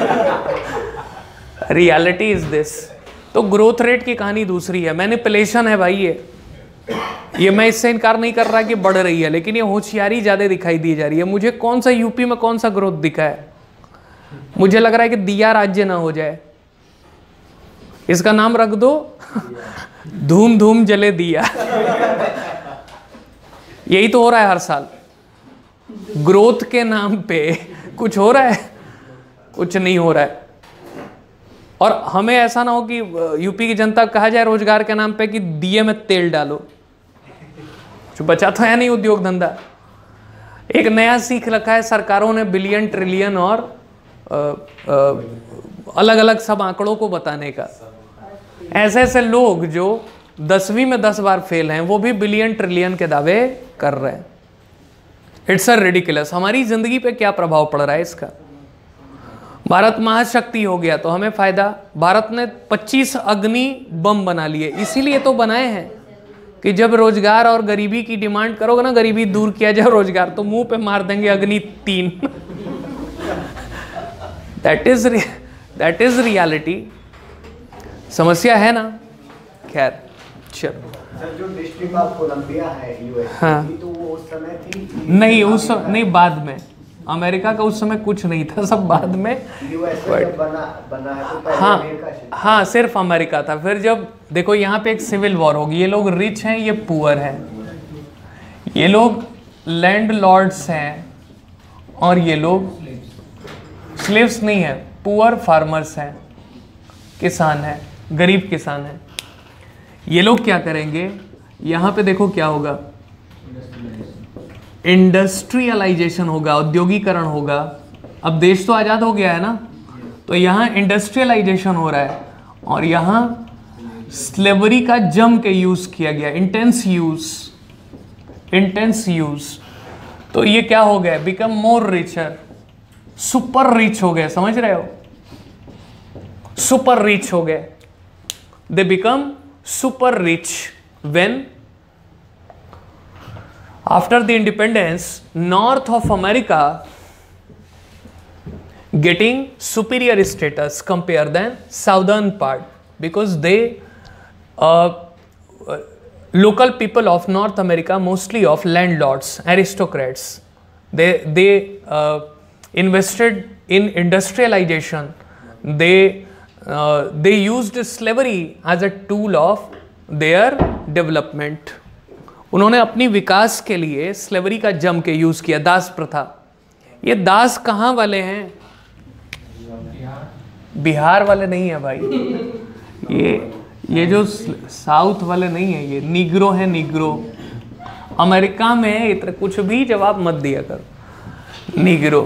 Speaker 1: Reality is this. तो ग्रोथ रेट की कहानी दूसरी है, मैनिपुलेशन है भाई ये मैं इससे इनकार नहीं कर रहा कि बढ़ रही है, लेकिन ये होशियारी ज्यादा दिखाई दी जा रही है। मुझे कौन सा यूपी में कौन सा ग्रोथ दिखा है? मुझे लग रहा है कि दिया राज्य ना हो जाए, इसका नाम रख दो धूम धूम जले दिया। यही तो हो रहा है हर साल, ग्रोथ के नाम पे कुछ हो रहा है, कुछ नहीं हो रहा है। और हमें ऐसा ना हो कि यूपी की जनता कहा जाए रोजगार के नाम पे कि दिए में तेल डालो, जो बचा तो है नहीं उद्योग धंधा। एक नया सीख रखा है सरकारों ने, बिलियन, ट्रिलियन और अलग अलग सब आंकड़ों को बताने का। ऐसे ऐसे लोग जो 10वीं में 10 बार फेल हैं वो भी बिलियन ट्रिलियन के दावे कर रहे हैं। It's a ridiculous. हमारी जिंदगी पे क्या प्रभाव पड़ रहा है इसका? भारत महाशक्ति हो गया तो हमें फायदा। भारत ने 25 अग्नि बम बना लिए, इसीलिए तो बनाए हैं कि जब रोजगार और गरीबी की डिमांड करोगे ना, गरीबी दूर किया जाए रोजगार, तो मुंह पे मार देंगे अग्नि 3। That is reality. समस्या है ना। खैर चलो।
Speaker 4: सर जो डिस्ट्रिक्ट ऑफ कोलंबिया है यूएस
Speaker 1: हाँ।
Speaker 4: तो वो उस समय थी?
Speaker 1: नहीं, उस नहीं, बाद में। अमेरिका का उस समय कुछ नहीं था, सब बाद में।
Speaker 4: यूएसए जब बना है तो पहले
Speaker 1: हाँ
Speaker 4: अमेरिका से।
Speaker 1: हाँ, सिर्फ अमेरिका था। फिर जब देखो यहाँ पे एक सिविल वॉर होगी, ये लोग रिच हैं, ये पुअर हैं, ये लोग लैंड लॉर्ड्स हैं और ये लोग स्लेव्स नहीं है, पुअर फार्मर्स हैं, किसान हैं, गरीब किसान हैं। ये लोग क्या करेंगे, यहाँ पे देखो क्या होगा, इंडस्ट्रियलाइजेशन होगा, औद्योगिकरण होगा। अब देश तो आज़ाद हो गया है ना, तो यहाँ इंडस्ट्रियलाइजेशन हो रहा है और यहाँ स्लेवरी का जम के यूज़ किया गया, इंटेंस यूज़। तो ये क्या हो गया, become more richer, super rich हो गए, समझ रहे हो, सुपर रिच हो गए। They become super rich when after the independence north of America getting superior status compared than southern part, because they local people of North America, mostly of landlords, aristocrats, they invested in industrialization. They used slavery as a tool of their development. उन्होंने अपनी विकास के लिए स्लेवरी का जम के यूज किया, दास प्रथा। ये दास कहाँ वाले हैं? बिहार वाले नहीं है भाई, ये जो साउथ वाले नहीं है, ये निग्रो है, निग्रो। अमेरिका में इतना कुछ भी जवाब मत दिया करो, निग्रो।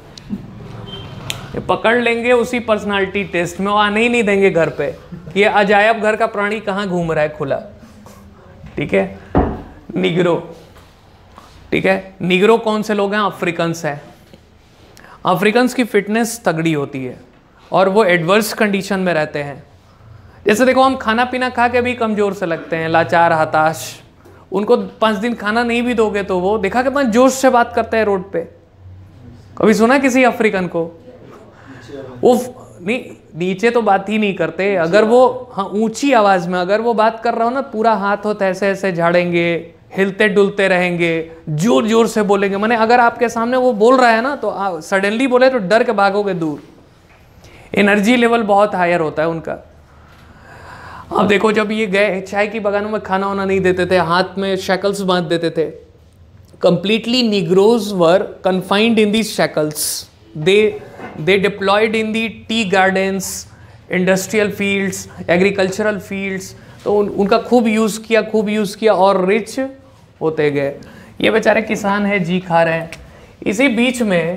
Speaker 1: ये पकड़ लेंगे उसी पर्सनालिटी टेस्ट में, वो आने ही नहीं देंगे घर पे। ये अजायब घर का प्राणी कहाँ घूम रहा है खुला, ठीक है, निग्रो। ठीक है, निग्रो कौन से लोग हैं? अफ्रीकन्स हैं। अफ्रीकन्स की फिटनेस तगड़ी होती है और वो एडवर्स कंडीशन में रहते हैं। जैसे देखो, हम खाना पीना खा के भी कमज़ोर से लगते हैं, लाचार, हताश। उनको 5 दिन खाना नहीं भी दोगे तो वो देखा कितना जोश से बात करते हैं रोड पे। कभी सुना किसी अफ्रीकन को? वो नहीं, नीचे तो बात ही नहीं करते। अगर वो हाँ ऊंची आवाज में अगर वो बात कर रहा हो ना, पूरा हाथ होता ऐसे ऐसे झाड़ेंगे, हिलते डुलते रहेंगे, जोर जोर से बोलेंगे। माने अगर आपके सामने वो बोल रहा है ना तो सडनली बोले तो डर के भागोगे दूर। एनर्जी लेवल बहुत हायर होता है उनका। अब देखो, जब ये गए चाय की बगानों में खाना वाना नहीं देते थे, हाथ में शैकल्स बांध देते थे। Completely negroes were confined in these shackles. They deployed in the tea gardens, industrial fields, agricultural fields। तो उनका खूब यूज़ किया और रिच होते गए। ये बेचारे किसान हैं, जी खा रहे हैं। इसी बीच में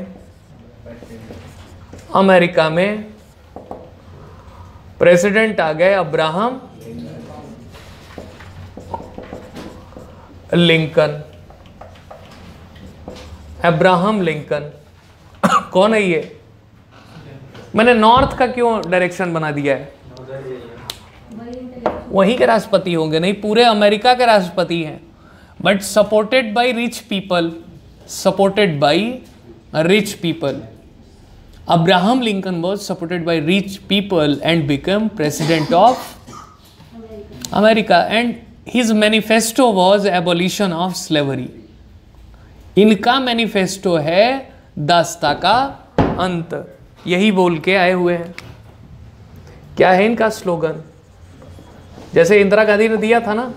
Speaker 1: अमेरिका में प्रेसिडेंट आ गए, अब्राहम लिंकन। अब्राहम लिंकन कौन है ये? मैंने नॉर्थ का क्यों डायरेक्शन बना दिया है? वहीं के राष्ट्रपति होंगे, नहीं पूरे अमेरिका के राष्ट्रपति हैं, but supported by rich people, supported by rich people. Abraham Lincoln was supported by rich people and become president of America, and his manifesto was abolition of slavery. इनका मैनिफेस्टो है दासता का अंत, यही बोल के आए हुए हैं। क्या है इनका स्लोगन? जैसे इंदिरा गांधी ने दिया था ना,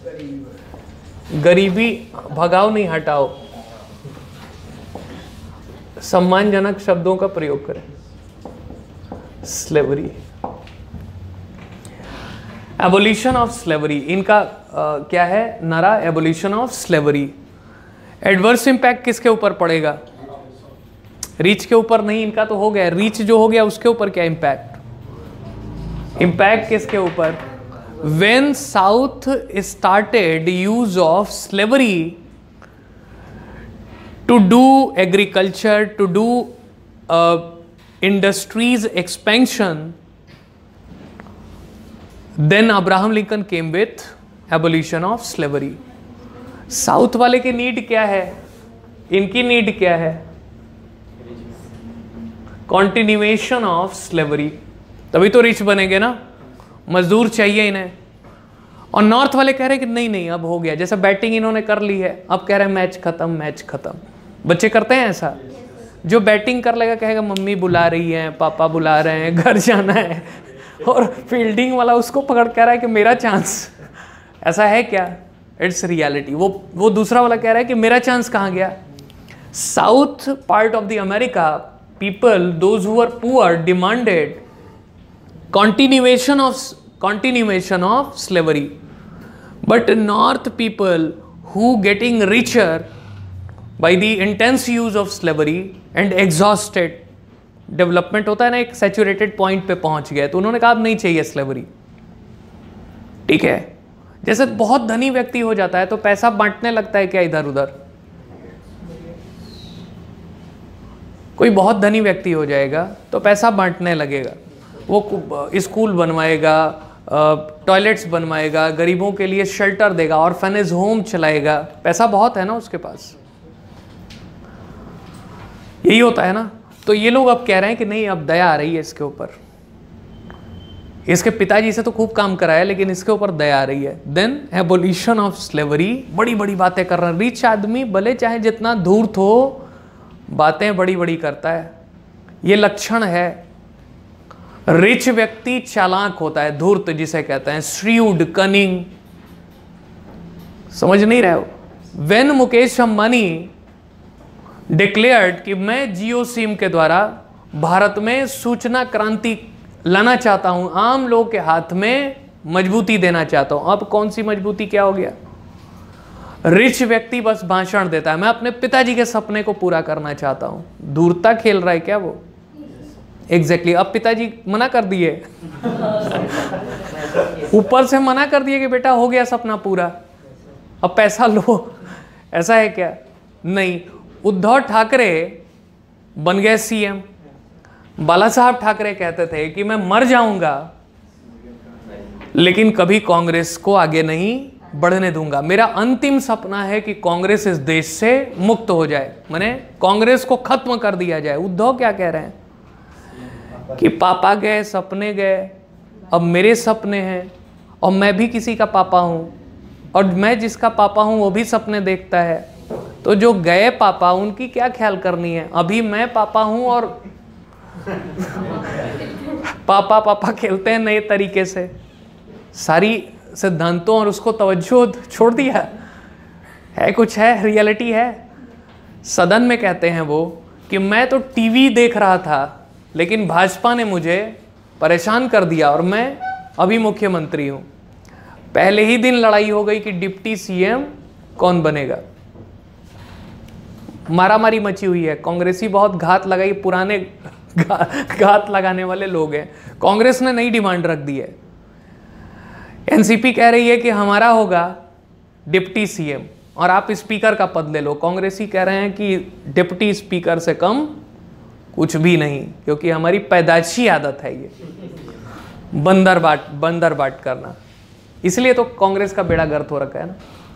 Speaker 1: गरीबी भगाओ नहीं हटाओ, सम्मानजनक शब्दों का प्रयोग करें। स्लेवरी, एबोलिशन ऑफ स्लेवरी, इनका क्या है नारा? Abolition of slavery. Adverse impact किसके ऊपर पड़ेगा? रिच के ऊपर नहीं, इनका तो हो गया, रिच जो हो गया उसके ऊपर क्या इम्पैक्ट? इम्पैक्ट किसके ऊपर? When south started use of slavery to do agriculture, to do industries expansion, then Abraham Lincoln came with abolition of slavery. South वाले की नीड क्या है? इनकी नीड क्या है? कॉन्टिन्यूएशन ऑफ स्लेवरी, तभी तो रिच बनेंगे ना, मजदूर चाहिए इन्हें। और नॉर्थ वाले कह रहे हैं कि नहीं नहीं अब हो गया, जैसे बैटिंग इन्होंने कर ली है, अब कह रहे हैं मैच खत्म, मैच खत्म। बच्चे करते हैं ऐसा, जो बैटिंग कर लेगा कहेगा मम्मी बुला रही है, पापा बुला रहे हैं, घर जाना है, और फील्डिंग वाला उसको पकड़ कह रहा है कि मेरा चांस। ऐसा है क्या? It's reality. वो दूसरा वाला कह रहा है कि मेरा चांस कहाँ गया? South part of the America people, those who were poor, demanded continuation of slavery, but north people who getting richer by the intense use of slavery and exhausted, development होता है ना, एक सैचुरेटेड पॉइंट पे पहुंच गए, तो उन्होंने कहा अब नहीं चाहिए स्लेवरी। ठीक है, जैसे बहुत धनी व्यक्ति हो जाता है तो पैसा बांटने लगता है क्या इधर उधर? कोई बहुत धनी व्यक्ति हो जाएगा तो पैसा बांटने लगेगा, वो स्कूल बनवाएगा, टॉयलेट्स बनवाएगा, गरीबों के लिए शेल्टर देगा, ऑर्फेनेज होम चलाएगा, पैसा बहुत है ना उसके पास, यही होता है ना। तो ये लोग अब कह रहे हैं कि नहीं अब दया आ रही है इसके ऊपर, इसके पिताजी से तो खूब काम कराया लेकिन इसके ऊपर दया आ रही है। देन एबोलिशन ऑफ स्लेवरी, बड़ी बड़ी बातें कर रहे हैं। रिच आदमी भले चाहे जितना धूर्त हो, बातें बड़ी बड़ी करता है, ये लक्षण है। रिच व्यक्ति चालाक होता है, धूर्त जिसे कहते हैं, श्रीउड, कनिंग। समझ नहीं रहे हो? व्हेन मुकेश अंबानी डिक्लेयर्ड कि मैं जियो सिम के द्वारा भारत में सूचना क्रांति लाना चाहता हूं, आम लोग के हाथ में मजबूती देना चाहता हूं। अब कौन सी मजबूती, क्या हो गया? रिच व्यक्ति बस भाषण देता है, मैं अपने पिताजी के सपने को पूरा करना चाहता हूं। दूरता खेल रहा है क्या वो? एग्जैक्टली। अब पिताजी मना कर दिए, ऊपर से मना कर दिए कि बेटा हो गया सपना पूरा, अब पैसा लो। ऐसा है क्या? नहीं। उद्धव ठाकरे बन गए सीएम। बाला साहब ठाकरे कहते थे कि मैं मर जाऊंगा लेकिन कभी कांग्रेस को आगे नहीं बढ़ने दूंगा। मेरा अंतिम सपना है कि कांग्रेस इस देश से मुक्त हो जाए, माने कांग्रेस को खत्म कर दिया जाए। उद्धव क्या कह रहे हैं कि पापा गए, सपने गए, अब मेरे सपने हैं और मैं भी किसी का पापा हूं, और मैं जिसका पापा हूं वो भी सपने देखता है। तो जो गए पापा उनकी क्या ख्याल करनी है? अभी मैं पापा हूं और पापा पापा खेलते हैं नए तरीके से, सारी सिद्धांतों और उसको तवज्जो छोड़ दिया है। कुछ है, रियलिटी है। सदन में कहते हैं वो कि मैं तो टीवी देख रहा था लेकिन भाजपा ने मुझे परेशान कर दिया और मैं अभी मुख्यमंत्री हूं। पहले ही दिन लड़ाई हो गई कि डिप्टी सीएम कौन बनेगा। मारामारी मची हुई है। कांग्रेसी बहुत घात लगाई, पुराने घात लगाने वाले लोग हैं। कांग्रेस ने नई डिमांड रख दी है। एनसीपी कह रही है कि हमारा होगा डिप्टी सीएम और आप स्पीकर का पद ले लो। कांग्रेसी कह रहे हैं कि डिप्टी स्पीकर से कम कुछ भी नहीं, क्योंकि हमारी पैदाइशी आदत है ये बंदर बाट करना। इसलिए तो कांग्रेस का बेड़ा गर्क हो रखा है ना।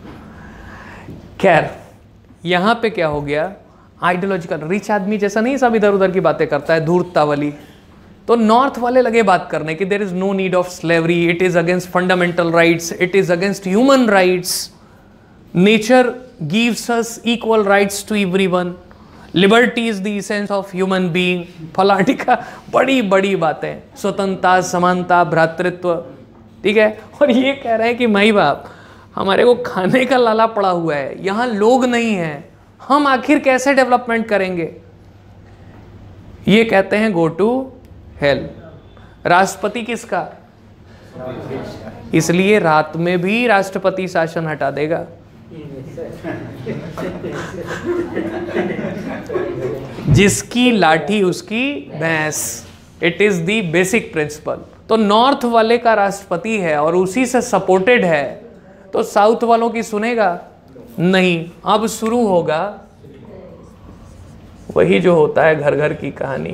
Speaker 1: खैर, यहां पे क्या हो गया? आइडियोलॉजिकल। रिच आदमी जैसा नहीं सब इधर उधर की बातें करता है, धूर्तता वाली। तो नॉर्थ वाले लगे बात करने कि there is no need of slavery, it is against fundamental rights, it is against human rights, nature gives us equal rights to everyone, liberty is the essence of human being, फलाटिका, बड़ी बड़ी बातें, स्वतंत्रता, समानता, भ्रातृत्व। ठीक है, और ये कह रहे हैं कि माई बाप हमारे को खाने का लाला पड़ा हुआ है, यहाँ लोग नहीं हैं, हम आखिर कैसे डेवलपमेंट करेंगे? ये कहते हैं गो टू हेल। राष्ट्रपति किसका? इसलिए रात में भी राष्ट्रपति शासन हटा देगा। जिसकी लाठी उसकी भैंस, it is the basic principle. तो नॉर्थ वाले का राष्ट्रपति है और उसी से सपोर्टेड है, तो साउथ वालों की सुनेगा नहीं। अब शुरू होगा वही जो होता है घर घर की कहानी,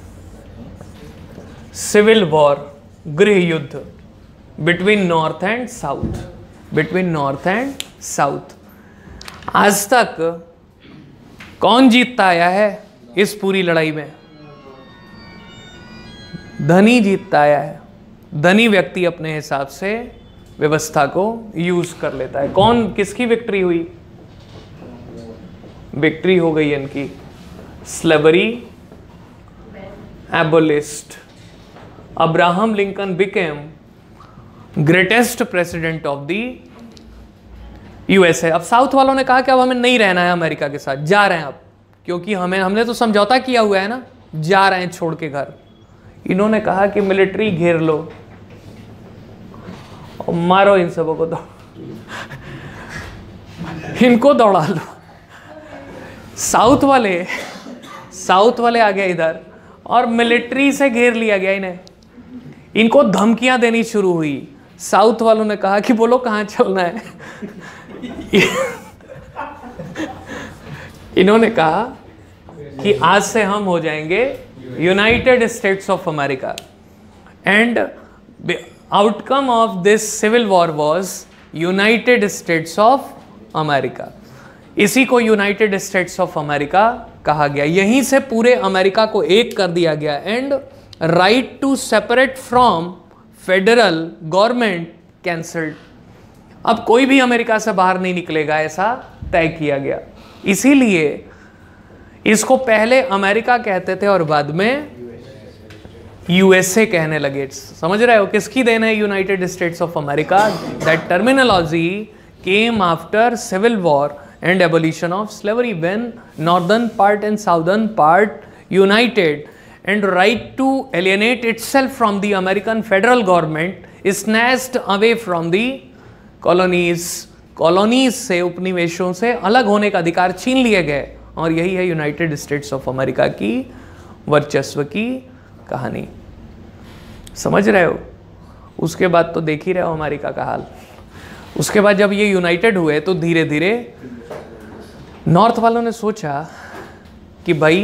Speaker 1: सिविल वॉर, गृह युद्ध between north and south, between north and south. आज तक कौन जीतता आया है इस पूरी लड़ाई में? धनी जीतता आया है। धनी व्यक्ति अपने हिसाब से व्यवस्था को यूज कर लेता है। कौन, किसकी विक्ट्री हुई? विक्ट्री हो गई इनकी, slavery abolished. Abraham Lincoln became greatest president of the USA. अब साउथ वालों ने कहा कि अब हमें नहीं रहना है अमेरिका के साथ, जा रहे हैं अब, क्योंकि हमने तो समझौता किया हुआ है ना, जा रहे हैं छोड़ के घर। इन्होंने कहा कि मिलिट्री घेर लो और मारो इन सबों को, इनको दौड़ा लो। साउथ वाले आ गए इधर और मिलिट्री से घेर लिया गया इन्हें। इनको धमकियां देनी शुरू हुई। साउथ वालों ने कहा कि बोलो कहां चलना है। इन्होंने कहा कि आज से हम हो जाएंगे United States of America, and outcome of this civil war was United States of America. इसी को यूनाइटेड स्टेट्स ऑफ अमेरिका कहा गया। यहीं से पूरे अमेरिका को एक कर दिया गया, and right to separate from federal government cancelled. अब कोई भी अमेरिका से बाहर नहीं निकलेगा, ऐसा तय किया गया। इसीलिए इसको पहले अमेरिका कहते थे और बाद में यूएसए कहने लगे। समझ रहे हो किसकी देन है United States of America? That terminology came after civil war and abolition of slavery, when northern part and southern part united, and right to alienate itself from the American federal government snatched away from the colonies से, उपनिवेशों से अलग होने का अधिकार छीन लिए गए। और यही है यूनाइटेड स्टेट्स ऑफ अमेरिका की वर्चस्व की कहानी। समझ रहे हो? उसके बाद तो देख ही रहे हो अमेरिका का हाल। उसके बाद जब ये यूनाइटेड हुए तो धीरे धीरे नॉर्थ वालों ने सोचा कि भाई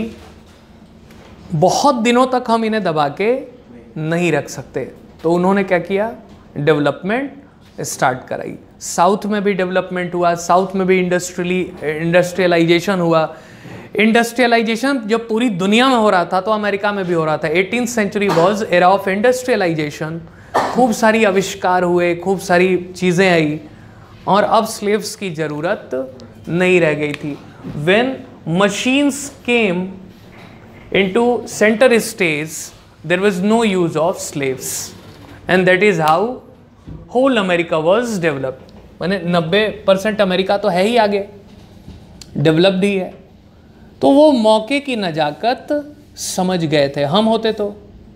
Speaker 1: बहुत दिनों तक हम इन्हें दबा के नहीं रख सकते, तो उन्होंने क्या किया? डेवलपमेंट स्टार्ट कराई। साउथ में भी डेवलपमेंट हुआ, साउथ में भी इंडस्ट्रियलाइजेशन हुआ। इंडस्ट्रियलाइजेशन जब पूरी दुनिया में हो रहा था तो अमेरिका में भी हो रहा था। 18th century was era of industrialization. खूब सारी आविष्कार हुए, खूब सारी चीज़ें आई, और अब स्लेव्स की ज़रूरत नहीं रह गई थी। When machines came into center stage, there was no use of slaves, and that is how whole America was developed. माने 90% अमेरिका तो है ही आगे, डेवलप्ड ही है। तो वो मौके की नजाकत समझ गए थे। हम होते तो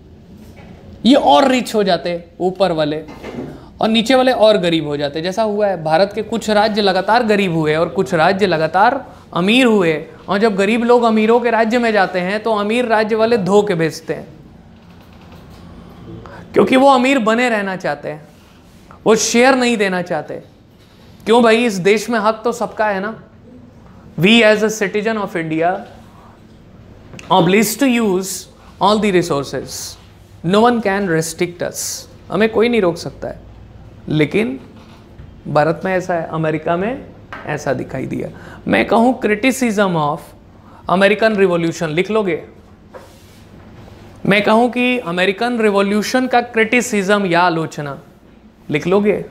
Speaker 1: ये और रिच हो जाते ऊपर वाले, और नीचे वाले और गरीब हो जाते। जैसा हुआ है, भारत के कुछ राज्य लगातार गरीब हुए और कुछ राज्य लगातार अमीर हुए, और जब गरीब लोग अमीरों के राज्य में जाते हैं तो अमीर राज्य वाले धो के भेजते हैं, क्योंकि वो अमीर बने रहना चाहते हैं, वो शेयर नहीं देना चाहते। क्यों भाई? इस देश में हक तो सबका है ना। We as a citizen of India obliged to use all the resources. No one can restrict us. हमें कोई नहीं रोक सकता है। लेकिन भारत में ऐसा है, अमेरिका में ऐसा दिखाई दिया। मैं कहूँ क्रिटिसिज्म ऑफ अमेरिकन रिवॉल्यूशन, लिख लोगे? मैं कहूँ कि अमेरिकन रिवॉल्यूशन का क्रिटिसिज्म या आलोचना, लिख लोगे?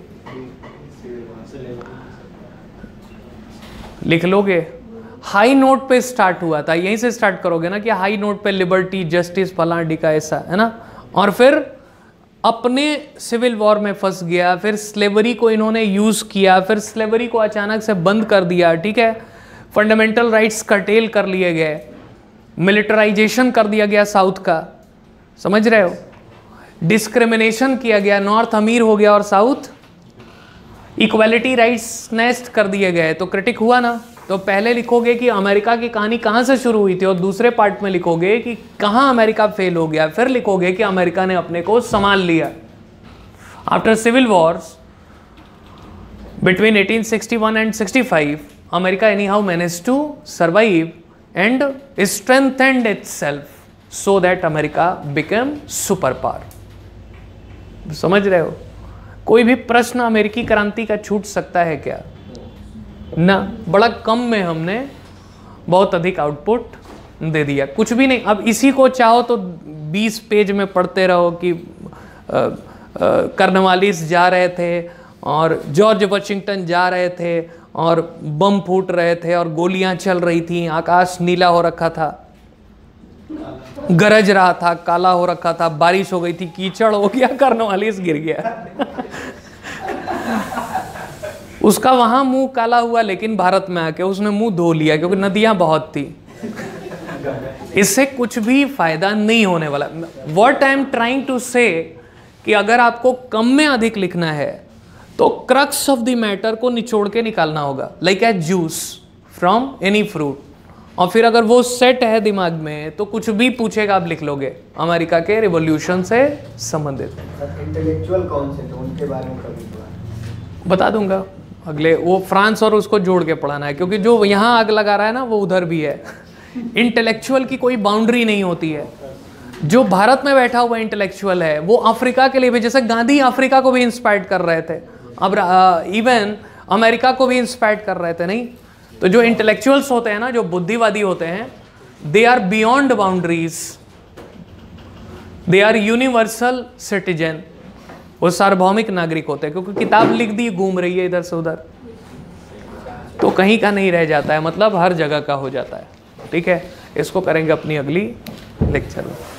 Speaker 1: लिख लोगे? हाई नोट पे स्टार्ट हुआ था, यहीं से स्टार्ट करोगे ना कि हाई नोट पे लिबर्टी, जस्टिस, फलां का ऐसा है ना, और फिर अपने सिविल वॉर में फंस गया, फिर स्लेवरी को इन्होंने यूज किया, फिर स्लेवरी को अचानक से बंद कर दिया, ठीक है, फंडामेंटल राइट्स कर्टेल कर लिए गए, मिलिटराइजेशन कर दिया गया साउथ का, समझ रहे हो, डिस्क्रिमिनेशन किया गया, नॉर्थ अमीर हो गया और साउथ, इक्वालिटी राइट्स स्नैच्ड कर दिए गए, तो क्रिटिक हुआ ना। तो पहले लिखोगे कि अमेरिका की कहानी कहाँ से शुरू हुई थी, और दूसरे पार्ट में लिखोगे कि कहाँ अमेरिका फेल हो गया, फिर लिखोगे कि अमेरिका ने अपने को संभाल लिया। After civil wars between 1861 and 65, America anyhow managed to survive and strengthened itself so that America became superpower. समझ रहे हो? कोई भी प्रश्न अमेरिकी क्रांति का छूट सकता है क्या? ना, बड़ा कम में हमने बहुत अधिक आउटपुट दे दिया, कुछ भी नहीं। अब इसी को चाहो तो 20 पेज में पढ़ते रहो कि कर्नवालिस जा रहे थे और जॉर्ज वाशिंगटन जा रहे थे और बम फूट रहे थे और गोलियां चल रही थी, आकाश नीला हो रखा था, गरज रहा था, काला हो रखा था, बारिश हो गई थी, कीचड़ हो गया, कर्नवालिस गिर गया। उसका वहां मुंह काला हुआ, लेकिन भारत में आके उसने मुंह धो लिया क्योंकि नदियां बहुत थी। इससे कुछ भी फायदा नहीं होने वाला। What I am trying to say कि अगर आपको कम में अधिक लिखना है तो क्रक्स ऑफ द मैटर को निचोड़ के निकालना होगा, like a juice from any fruit. और फिर अगर वो सेट है दिमाग में तो कुछ भी पूछेगा आप लिख लोगे, अमेरिका के रिवॉल्यूशन से संबंधित।
Speaker 4: इंटेलेक्चुअल कौन से थे, उनके बारे में कभी
Speaker 1: बता दूंगा अगले, वो फ्रांस और उसको जोड़ के पढ़ाना है, क्योंकि जो यहाँ आग लगा रहा है ना वो उधर भी है। इंटेलेक्चुअल की कोई बाउंड्री नहीं होती है। जो भारत में बैठा हुआ इंटेलेक्चुअल है वो अफ्रीका के लिए भी, जैसे गांधी अफ्रीका को भी इंस्पायर्ड कर रहे थे, अब इवन अमेरिका को भी इंस्पायर्ड कर रहे थे, नहीं? तो जो इंटेलेक्चुअल्स होते हैं ना, जो बुद्धिवादी होते हैं, they are beyond boundaries, they are universal citizen, वो सार्वभौमिक नागरिक होते हैं, क्योंकि किताब लिख दी घूम रही है इधर से उधर, तो कहीं का नहीं रह जाता है, मतलब हर जगह का हो जाता है। ठीक है, इसको करेंगे अपनी अगली लेक्चर में।